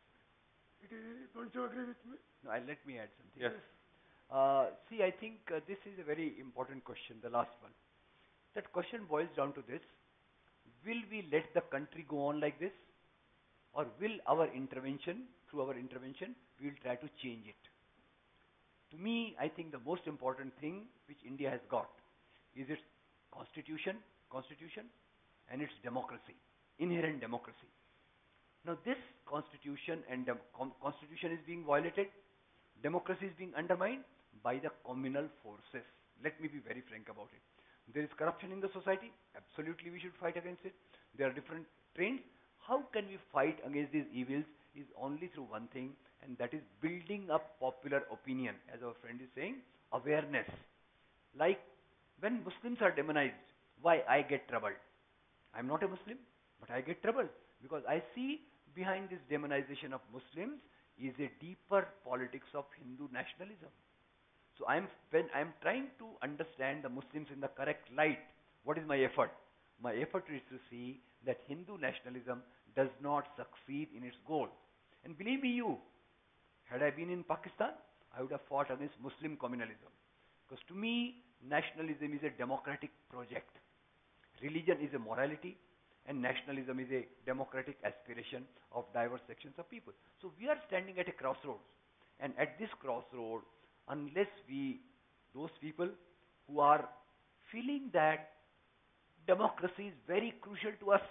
S3: It is, don't you agree with me?
S4: no, I- let me add something.
S1: Yes.
S4: Uh, see, I think uh, this is a very important question, the last one. That question boils down to this: will we let the country go on like this, or will our intervention, through our intervention, we will try to change it? To me, I think the most important thing which India has got is its constitution, constitution, and its democracy, inherent democracy. Now, this constitution and dem- com- constitution is being violated, democracy is being undermined by the communal forces. Let me be very frank about it. There is corruption in the society. Absolutely, we should fight against it. There are different trends. How can we fight against these evils is only through one thing, and that is building up popular opinion, as our friend is saying, awareness. Like when Muslims are demonized, why I get troubled? I'm not a Muslim, but I get troubled because I see behind this demonization of Muslims is a deeper politics of Hindu nationalism. So I'm, when I'm trying to understand the Muslims in the correct light, what is my effort? My effort is to see that Hindu nationalism does not succeed in its goal. And believe me you, had I been in Pakistan, I would have fought against Muslim communalism. Because to me, nationalism is a democratic project. Religion is a morality, and nationalism is a democratic aspiration of diverse sections of people. So we are standing at a crossroads. And at this crossroad, unless we, those people who are feeling that democracy is very crucial to us,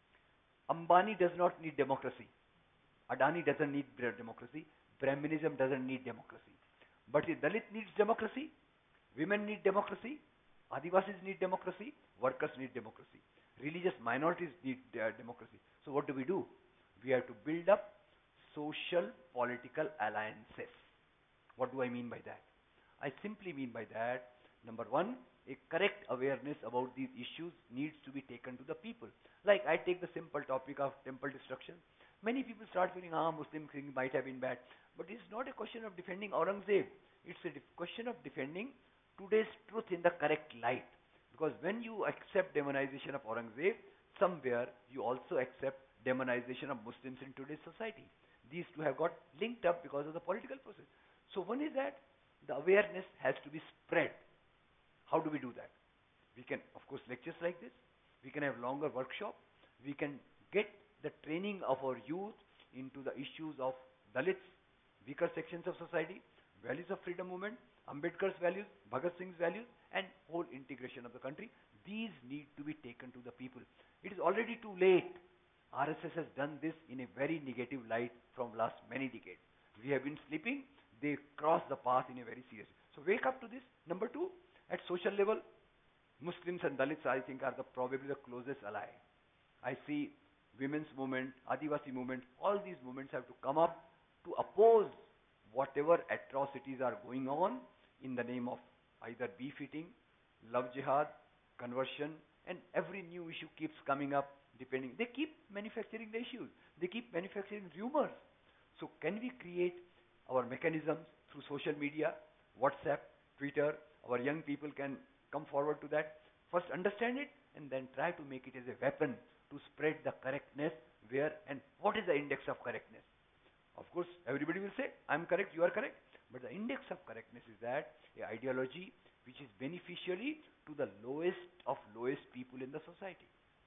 S4: Ambani does not need democracy. Adani doesn't need bre- democracy. Brahminism doesn't need democracy. But the Dalit needs democracy. Women need democracy. Adivasis need democracy. Workers need democracy. Religious minorities need uh, democracy. So what do we do? We have to build up social political alliances. What do I mean by that? I simply mean by that, number one, a correct awareness about these issues needs to be taken to the people. Like I take the simple topic of temple destruction. Many people start feeling, ah, Muslim thing might have been bad. But it's not a question of defending Aurangzeb. It's a def- question of defending today's truth in the correct light. Because when you accept demonization of Aurangzeb, somewhere you also accept demonization of Muslims in today's society. These two have got linked up because of the political process. So one is that the awareness has to be spread. How do we do that? We can, of course, lectures like this. We can have longer workshops. We can get the training of our youth into the issues of Dalits, weaker sections of society, values of freedom movement, Ambedkar's values, Bhagat Singh's values, and whole integration of the country. These need to be taken to the people. It is already too late. R S S has done this in a very negative light from last many decades. We have been sleeping. They cross the path in a very serious. So wake up to this. Number two, at social level, Muslims and Dalits, I think, are the probably the closest ally. I see women's movement, Adivasi movement, all these movements have to come up to oppose whatever atrocities are going on in the name of either beef-eating, love jihad, conversion, and every new issue keeps coming up depending. They keep manufacturing the issues. They keep manufacturing rumors. So can we create our mechanisms through social media, WhatsApp, Twitter? Our young people can come forward to that. First understand it and then try to make it as a weapon to spread the correctness where and what is the index of correctness. Of course, everybody will say, I'm correct, you are correct. But the index of correctness is that a ideology which is beneficially to the lowest of lowest people in the society.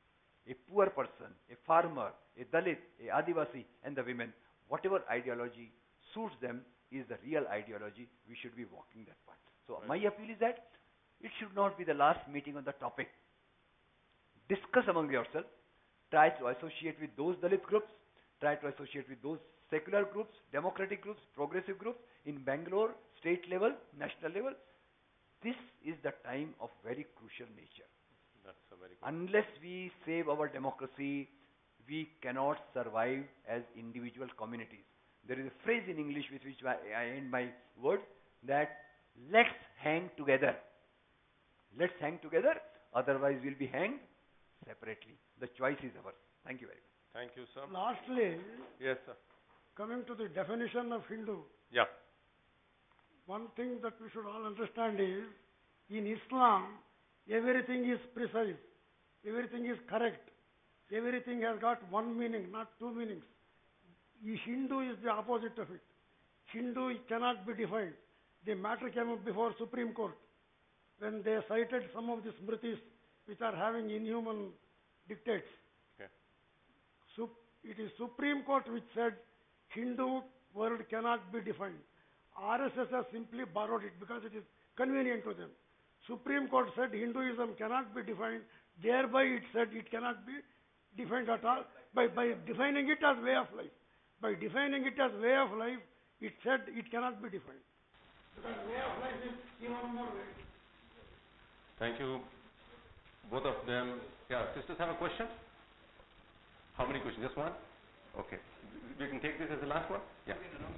S4: A poor person, a farmer, a Dalit, a Adivasi, and the women, whatever ideology suits them is the real ideology. We should be walking that path. So
S1: Right.
S4: my appeal is that it should not be the last meeting on the topic. discuss among yourselves, try to associate with those Dalit groups, try to associate with those secular groups, democratic groups, progressive groups in Bangalore, state level, national level. This is the time of very crucial nature.
S1: That's a very good.
S4: Unless we save our democracy, we cannot survive as individual communities. There is a phrase in English with which I, I end my words, that let's hang together. Let's hang together, otherwise we'll be hanged separately. The choice is ours. Thank you very much.
S1: Thank you, sir.
S3: Lastly,
S1: Yes, sir.
S3: coming to the definition of Hindu,
S1: Yeah.
S3: one thing that we should all understand is, in Islam, everything is precise, everything is correct, everything has got one meaning, not two meanings. The Hindu is the opposite of it. Hindu cannot be defined. The matter came up before Supreme Court when they cited some of the smritis which are having inhuman dictates.
S1: Okay.
S3: Sup- it is Supreme Court which said Hindu word cannot be defined. R S S has simply borrowed it because it is convenient to them. Supreme Court said Hinduism cannot be defined, thereby it said it cannot be defined at all by, by defining it as way of life. By defining it as way of life, it said it cannot be defined. Because way of life is even more way.
S1: Thank you, both of them. Yeah, sisters have a question? How many questions? Just one? Okay. We can take this as the last one? Yeah.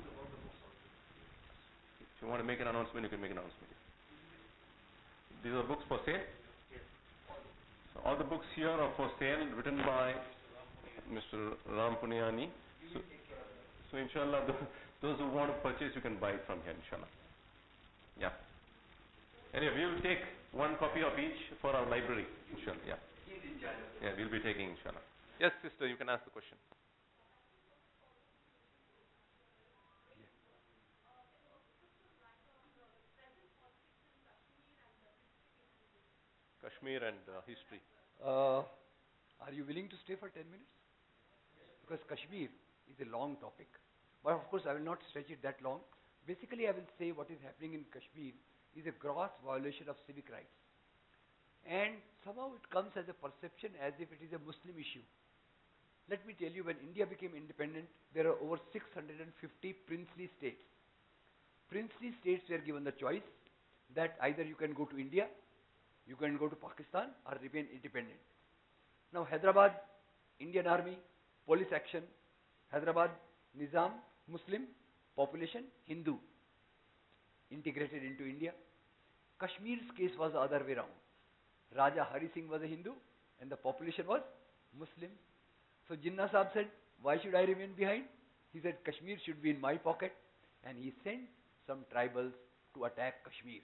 S1: If you want to make an announcement, you can make an announcement. These are books for sale? So all the books here are for sale, written by Mister Ram Punyani. So, so inshallah, those who want to purchase, you can buy it from here, inshallah. Yeah. Anyway, we will take one copy of each for our library, inshallah. Yeah. Yeah, we'll be taking, inshallah. Yes, sister, you can ask the question. Kashmir and uh, history.
S2: Uh, are you willing to stay for ten minutes? Because Kashmir is a long topic. But of course, I will not stretch it that long. Basically, I will say what is happening in Kashmir is a gross violation of civic rights. And somehow it comes as a perception as if it is a Muslim issue. Let me tell you, when India became independent, there are over six hundred fifty princely states. Princely states were given the choice that either you can go to India, you can go to Pakistan, or remain independent. Now Hyderabad, Indian Army, police action, Hyderabad, Nizam, Muslim, population, Hindu, integrated into India. Kashmir's case was the other way around. Raja Hari Singh was a Hindu and the population was Muslim. So Jinnah Sahib said, why should I remain behind? He said, Kashmir should be in my pocket, and he sent some tribals to attack Kashmir.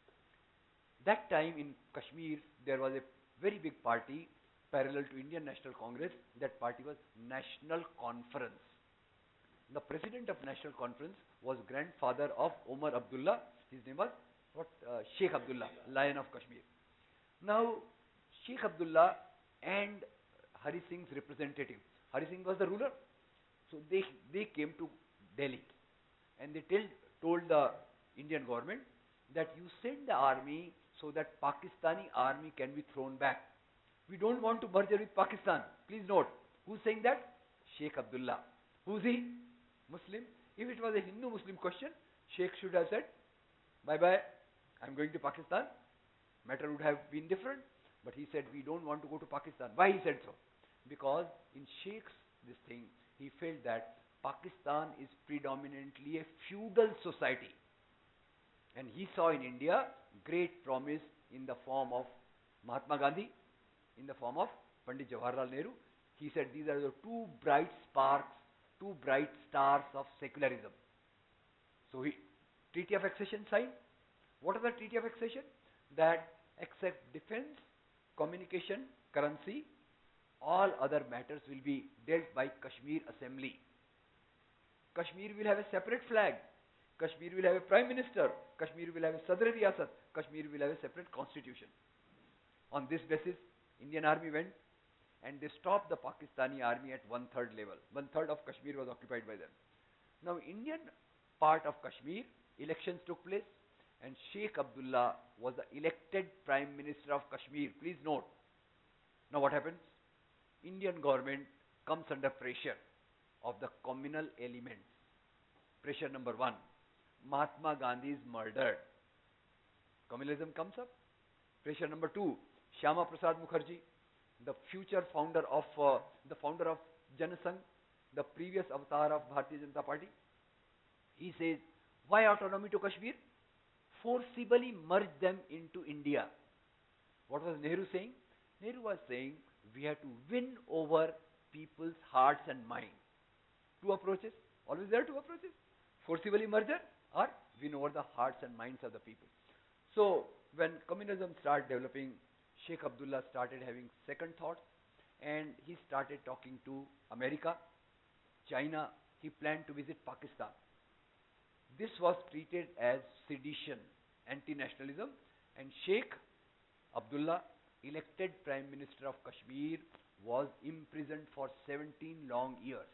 S2: That time in Kashmir, there was a very big party parallel to Indian National Congress. That party was National Conference. The president of National Conference was grandfather of Omar Abdullah. His name was what? Uh, Sheikh Abdullah, Lion of Kashmir. Now, Sheikh Abdullah and Hari Singh's representative, Hari Singh was the ruler, so they, they came to Delhi and they tell, told the Indian government that you send the army so that Pakistani army can be thrown back. We don't want to merge with Pakistan. Please note, who's saying that? Sheikh Abdullah. Who's he? Muslim. If it was a Hindu-Muslim question, Sheikh should have said, bye-bye, I'm going to Pakistan. Matter would have been different. But he said, we don't want to go to Pakistan. Why he said so? Because in Sheikh's this thing, he felt that Pakistan is predominantly a feudal society. And he saw in India great promise in the form of Mahatma Gandhi, in the form of Pandit Jawaharlal Nehru. He said these are the two bright sparks, two bright stars of secularism. So he, Treaty of Accession signed. What is the Treaty of Accession? That except defense, communication, currency, all other matters will be dealt by Kashmir Assembly. Kashmir will have a separate flag. Kashmir will have a prime minister. Kashmir will have a Sadr Riyasat. Kashmir will have a separate constitution. On this basis, Indian army went and they stopped the Pakistani army at one-third level. One-third of Kashmir was occupied by them. Now, Indian part of Kashmir, elections took place and Sheikh Abdullah was the elected prime minister of Kashmir. Please note, Now what happens? Indian government comes under pressure of the communal elements. Pressure number one, Mahatma Gandhi is murdered. Communalism comes up. Pressure number two, Shyama Prasad Mukherjee, the future founder of, uh, the founder of Janasangh, the previous avatar of Bharatiya Janata Party, he says, why autonomy to Kashmir? Forcibly merge them into India. What was Nehru saying? Nehru was saying, we have to win over people's hearts and minds. Two approaches, always there are two approaches. Forcibly merger or win over the hearts and minds of the people. So, when communism started developing, Sheikh Abdullah started having second thoughts and he started talking to America, China. He planned to visit Pakistan. This was treated as sedition, anti-nationalism, and Sheikh Abdullah, elected Prime Minister of Kashmir, was imprisoned for seventeen long years.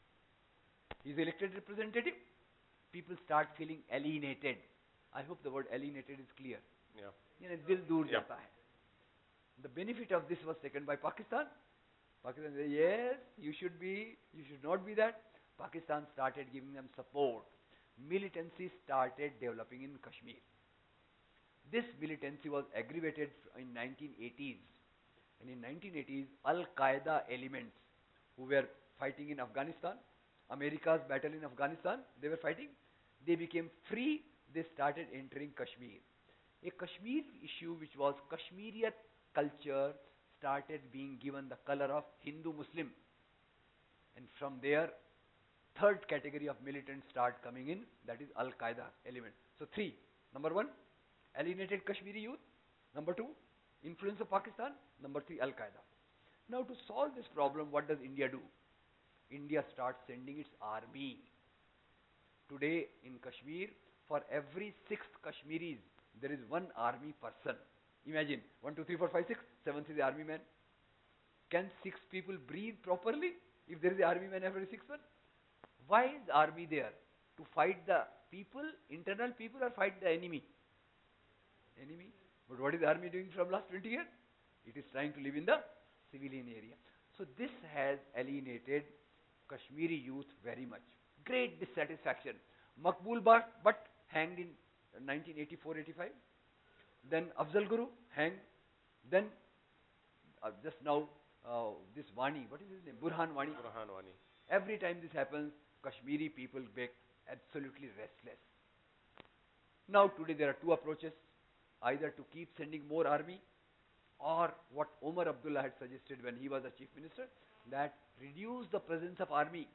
S2: He is elected representative. People start feeling alienated. I hope the word alienated is clear.
S1: Yeah.
S2: You know, dil dur
S1: Yeah.
S2: jata hai. The benefit of this was taken by Pakistan. Pakistan said, yes, you should be, you should not be that. Pakistan started giving them support. Militancy started developing in Kashmir. This militancy was aggravated in nineteen eighties. And in nineteen eighties, Al-Qaeda elements who were fighting in Afghanistan, America's battle in Afghanistan, they were fighting. They became free. They started entering Kashmir. A Kashmir issue which was Kashmirian culture started being given the color of Hindu-Muslim. And from there, third category of militants start coming in, that is Al-Qaeda element. So three. Number one, alienated Kashmiri youth. Number two, influence of Pakistan. Number three, Al-Qaeda. Now to solve this problem, what does India do? India starts sending its army. Today in Kashmir, for every six Kashmiris, there is one army person. Imagine, one, two, three, four, five, six, seventh is the army man. Can six people breathe properly if there is the army man every six one? Why is army there? To fight the people, internal people, or fight the enemy? Enemy. But what is the army doing from last twenty years? It is trying to live in the civilian area. So this has alienated Kashmiri youth very much. Great dissatisfaction. Maqbul Bhatt hanged in nineteen eighty-four eighty-five. Then Afzal Guru hanged. Then uh, just now uh, this Wani, what is his name? Burhan Wani.
S1: Burhan Wani.
S2: Every time this happens, Kashmiri people get absolutely restless. Now today there are two approaches. Either to keep sending more army, or what Omar Abdullah had suggested when he was the chief minister, that reduce the presence of army,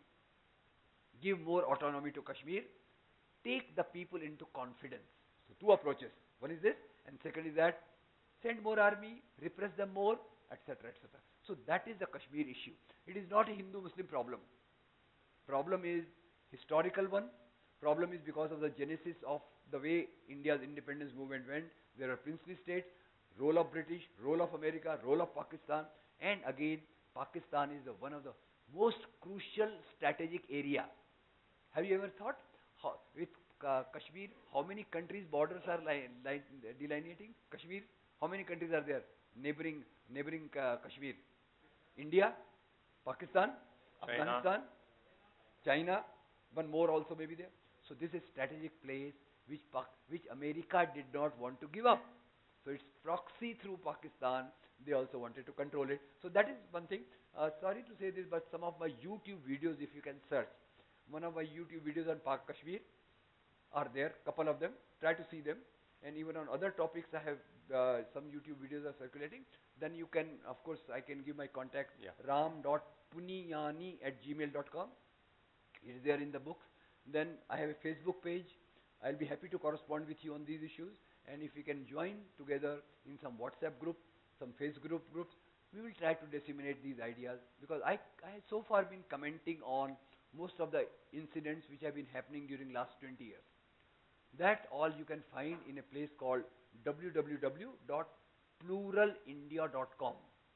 S2: give more autonomy to Kashmir, take the people into confidence. So two approaches. One is this, and second is that send more army, repress them more, et cetera, et cetera. So that is the Kashmir issue. It is not a Hindu-Muslim problem. Problem is historical one. Problem is because of the genesis of the way India's independence movement went. There are princely states, role of British, role of America, role of Pakistan, and again, Pakistan is the, one of the most crucial strategic area. Have you ever thought how, with uh, Kashmir, how many countries' borders are li li delineating? Kashmir, how many countries are there? Neighboring, neighboring uh, Kashmir. India, Pakistan,
S1: China.
S2: Afghanistan, China, one more also may be there. So this is strategic place which, which America did not want to give up. So it's proxy through Pakistan, they also wanted to control it. So that is one thing. Uh, sorry to say this, but some of my YouTube videos, if you can search, one of my YouTube videos on Pak Kashmir are there, couple of them, try to see them. And even on other topics, I have uh, some YouTube videos are circulating. Then you can, of course, I can give my contact,
S1: Yeah.
S2: ram dot puniyani at gmail dot com. It is there in the books. Then I have a Facebook page. I'll be happy to correspond with you on these issues. And if we can join together in some WhatsApp group, some Facebook groups, we will try to disseminate these ideas. Because I, I have so far been commenting on most of the incidents which have been happening during last twenty years. That all you can find in a place called w w w dot plural india dot com.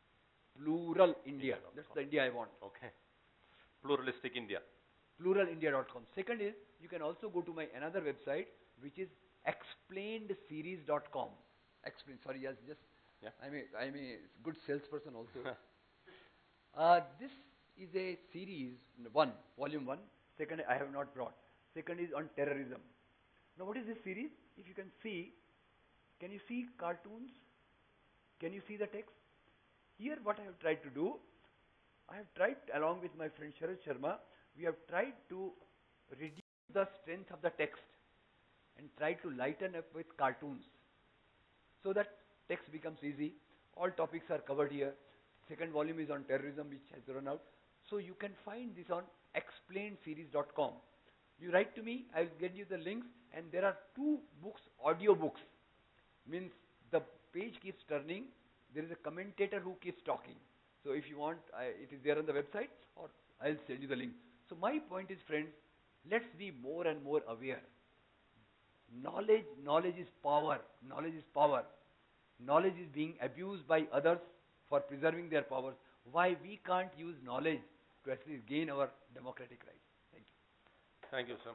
S2: Plural India. That's the India I want.
S1: Okay. Pluralistic India.
S2: plural india dot com. Second is, you can also go to my another website, which is explained series dot com. Explain, sorry, yes, just
S1: Yeah.
S2: I'm a, I'm a good salesperson also. uh, this is a series, one, volume one.
S4: Second, I have not brought. Second is on terrorism. Now, what is this series? If you can see, can you see cartoons? Can you see the text? Here, what I have tried to do, I have tried, along with my friend Sharad Sharma, we have tried to reduce the strength of the text and try to lighten up with cartoons so that text becomes easy. All topics are covered here. Second volume is on terrorism, which has run out. So you can find this on explained series dot com. You write to me, I will get you the links, and there are two books, audio books. Means the page keeps turning, there is a commentator who keeps talking. So if you want, I, it is there on the website, or I'll send you the link. So my point is, friends, let's be more and more aware. Knowledge, knowledge is power. Knowledge is power. Knowledge is being abused by others for preserving their powers. Why we can't use knowledge to actually gain our democratic rights? Thank you.
S1: Thank you, sir.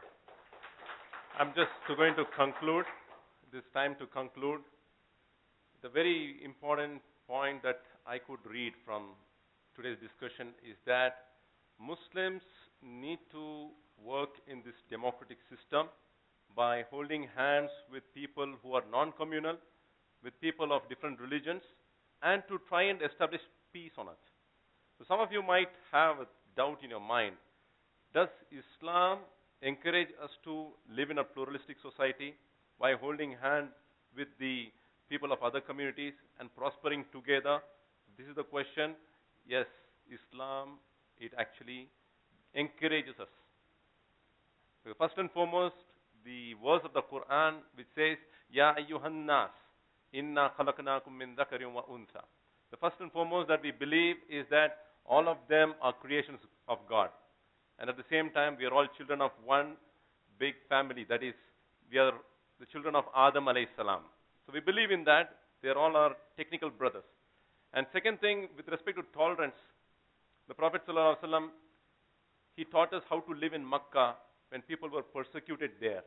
S1: I'm just going to conclude, this time to conclude. The very important point that I could read from today's discussion is that Muslims need to work in this democratic system by holding hands with people who are non-communal, with people of different religions, and to try and establish peace on earth. So some of you might have a doubt in your mind. Does Islam encourage us to live in a pluralistic society by holding hands with the people of other communities and prospering together? This is the question. Yes, Islam, it actually encourages us. So first and foremost, the verse of the Quran which says, Ya ayyuhan nas, inna khalaqnakum min dhakarin wa untha. The first and foremost that we believe is that all of them are creations of God. And at the same time, we are all children of one big family. That is, we are the children of Adam alayhi salam. So we believe in that. They are all our technical brothers. And second thing, with respect to tolerance, the Prophet sallallahu alaihi wasallam, he taught us how to live in Makkah when people were persecuted there.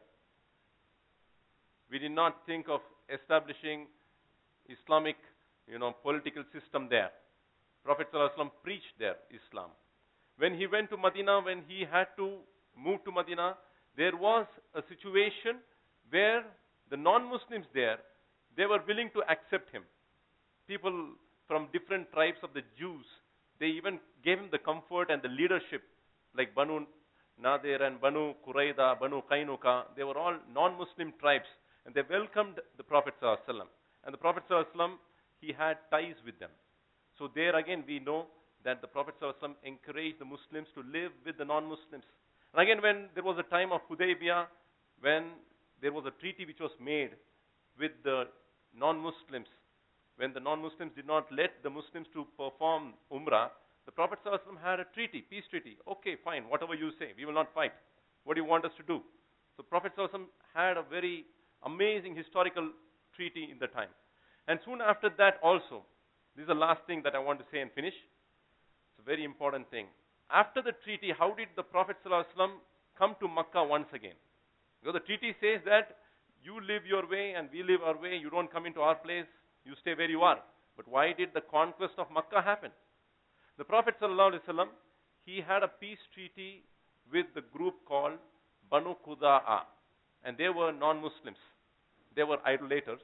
S1: We did not think of establishing Islamic, you know, political system there. Prophet sallallahu alaihi wasallam preached there Islam. When he went to Medina, when he had to move to Medina, there was a situation where the non-Muslims there, they were willing to accept him. People from different tribes of the Jews, they even gave him the comfort and the leadership, like Banu Nadir and Banu Qurayda, Banu Qainuqa. They were all non-Muslim tribes, and they welcomed the Prophet sallallahu alaihi wasallam. And the Prophet sallallahu alaihi wasallam, he had ties with them. So there again we know that the Prophet sallallahu alaihi wasallam encouraged the Muslims to live with the non-Muslims. And again, when there was a time of Hudaybiyah, when there was a treaty which was made with the non-Muslims, when the non-Muslims did not let the Muslims to perform Umrah, the Prophet sallallahu alaihi wasallam had a treaty, peace treaty. Okay, fine, whatever you say, we will not fight. What do you want us to do? So Prophet sallallahu alaihi wasallam had a very amazing historical treaty in the time. And soon after that also, this is the last thing that I want to say and finish. It's a very important thing. After the treaty, how did the Prophet sallallahu alaihi wasallam come to Makkah once again? Because the treaty says that you live your way and we live our way, you don't come into our place, you stay where you are. But why did the conquest of Makkah happen? The Prophet sallallahu alaihi wasallam, he had a peace treaty with the group called Banu Qudaa, and they were non-Muslims. They were idolaters.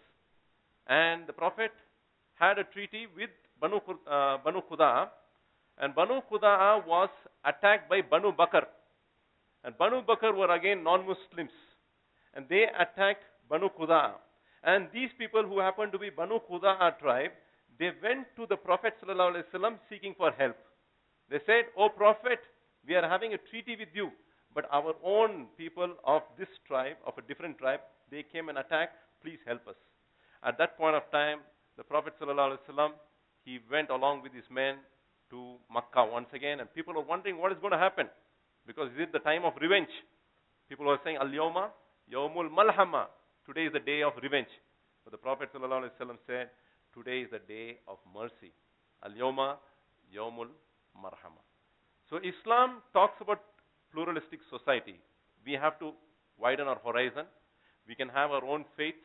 S1: And the Prophet had a treaty with Banu, uh, Banu Qudaa, and Banu Qudaa was attacked by Banu Bakr. And Banu Bakr were again non-Muslims, and they attacked Banu Qudaa. And these people who happened to be Banu Qudaa tribe, they went to the Prophet sallallahu alaihi wasallam seeking for help. They said, "O Prophet, we are having a treaty with you, but our own people of this tribe, of a different tribe, they came and attacked. Please help us." At that point of time, the Prophet sallallahu alaihi wasallam, he went along with his men to Makkah once again, and people were wondering what is going to happen, because is it the time of revenge? People were saying, "Al-yawma yawmul malhama." Today is the day of revenge. But the Prophet sallallahu alaihi wasallam said, today is the day of mercy. Al-yawma yawmul marhama. So Islam talks about pluralistic society. We have to widen our horizon. We can have our own faith,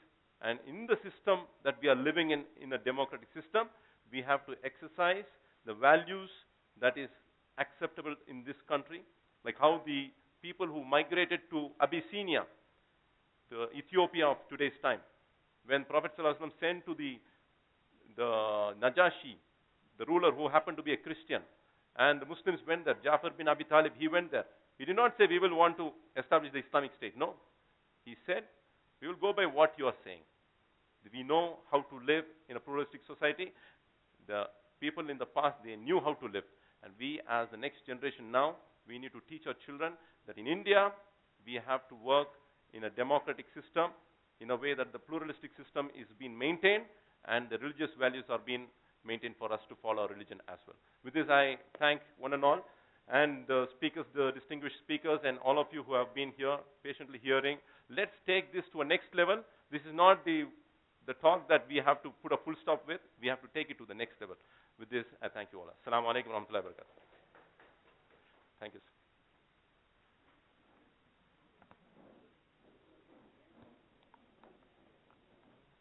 S1: And in the system that we are living in, in a democratic system, we have to exercise the values that is acceptable in this country, like how the people who migrated to Abyssinia, the Ethiopia of today's time, when Prophet ﷺ sent to the, the Najashi, the ruler who happened to be a Christian, and the Muslims went there, Jafar bin Abi Talib, he went there. He did not say, we will want to establish the Islamic State. No. He said, we will go by what you are saying. We know how to live in a pluralistic society. The people in the past, they knew how to live. And we, as the next generation now, we need to teach our children that in India, we have to work in a democratic system in a way that the pluralistic system is being maintained and the religious values are being maintained for us to follow our religion as well. With this, I thank one and all, and the speakers, the distinguished speakers, and all of you who have been here patiently hearing. Let's take this to a next level. This is not the, the talk that we have to put a full stop with. We have to take it to the next level. With this, I thank you all. Assalamu alaikum wa rahmatullahi wa barakatuh. Thank you, sir.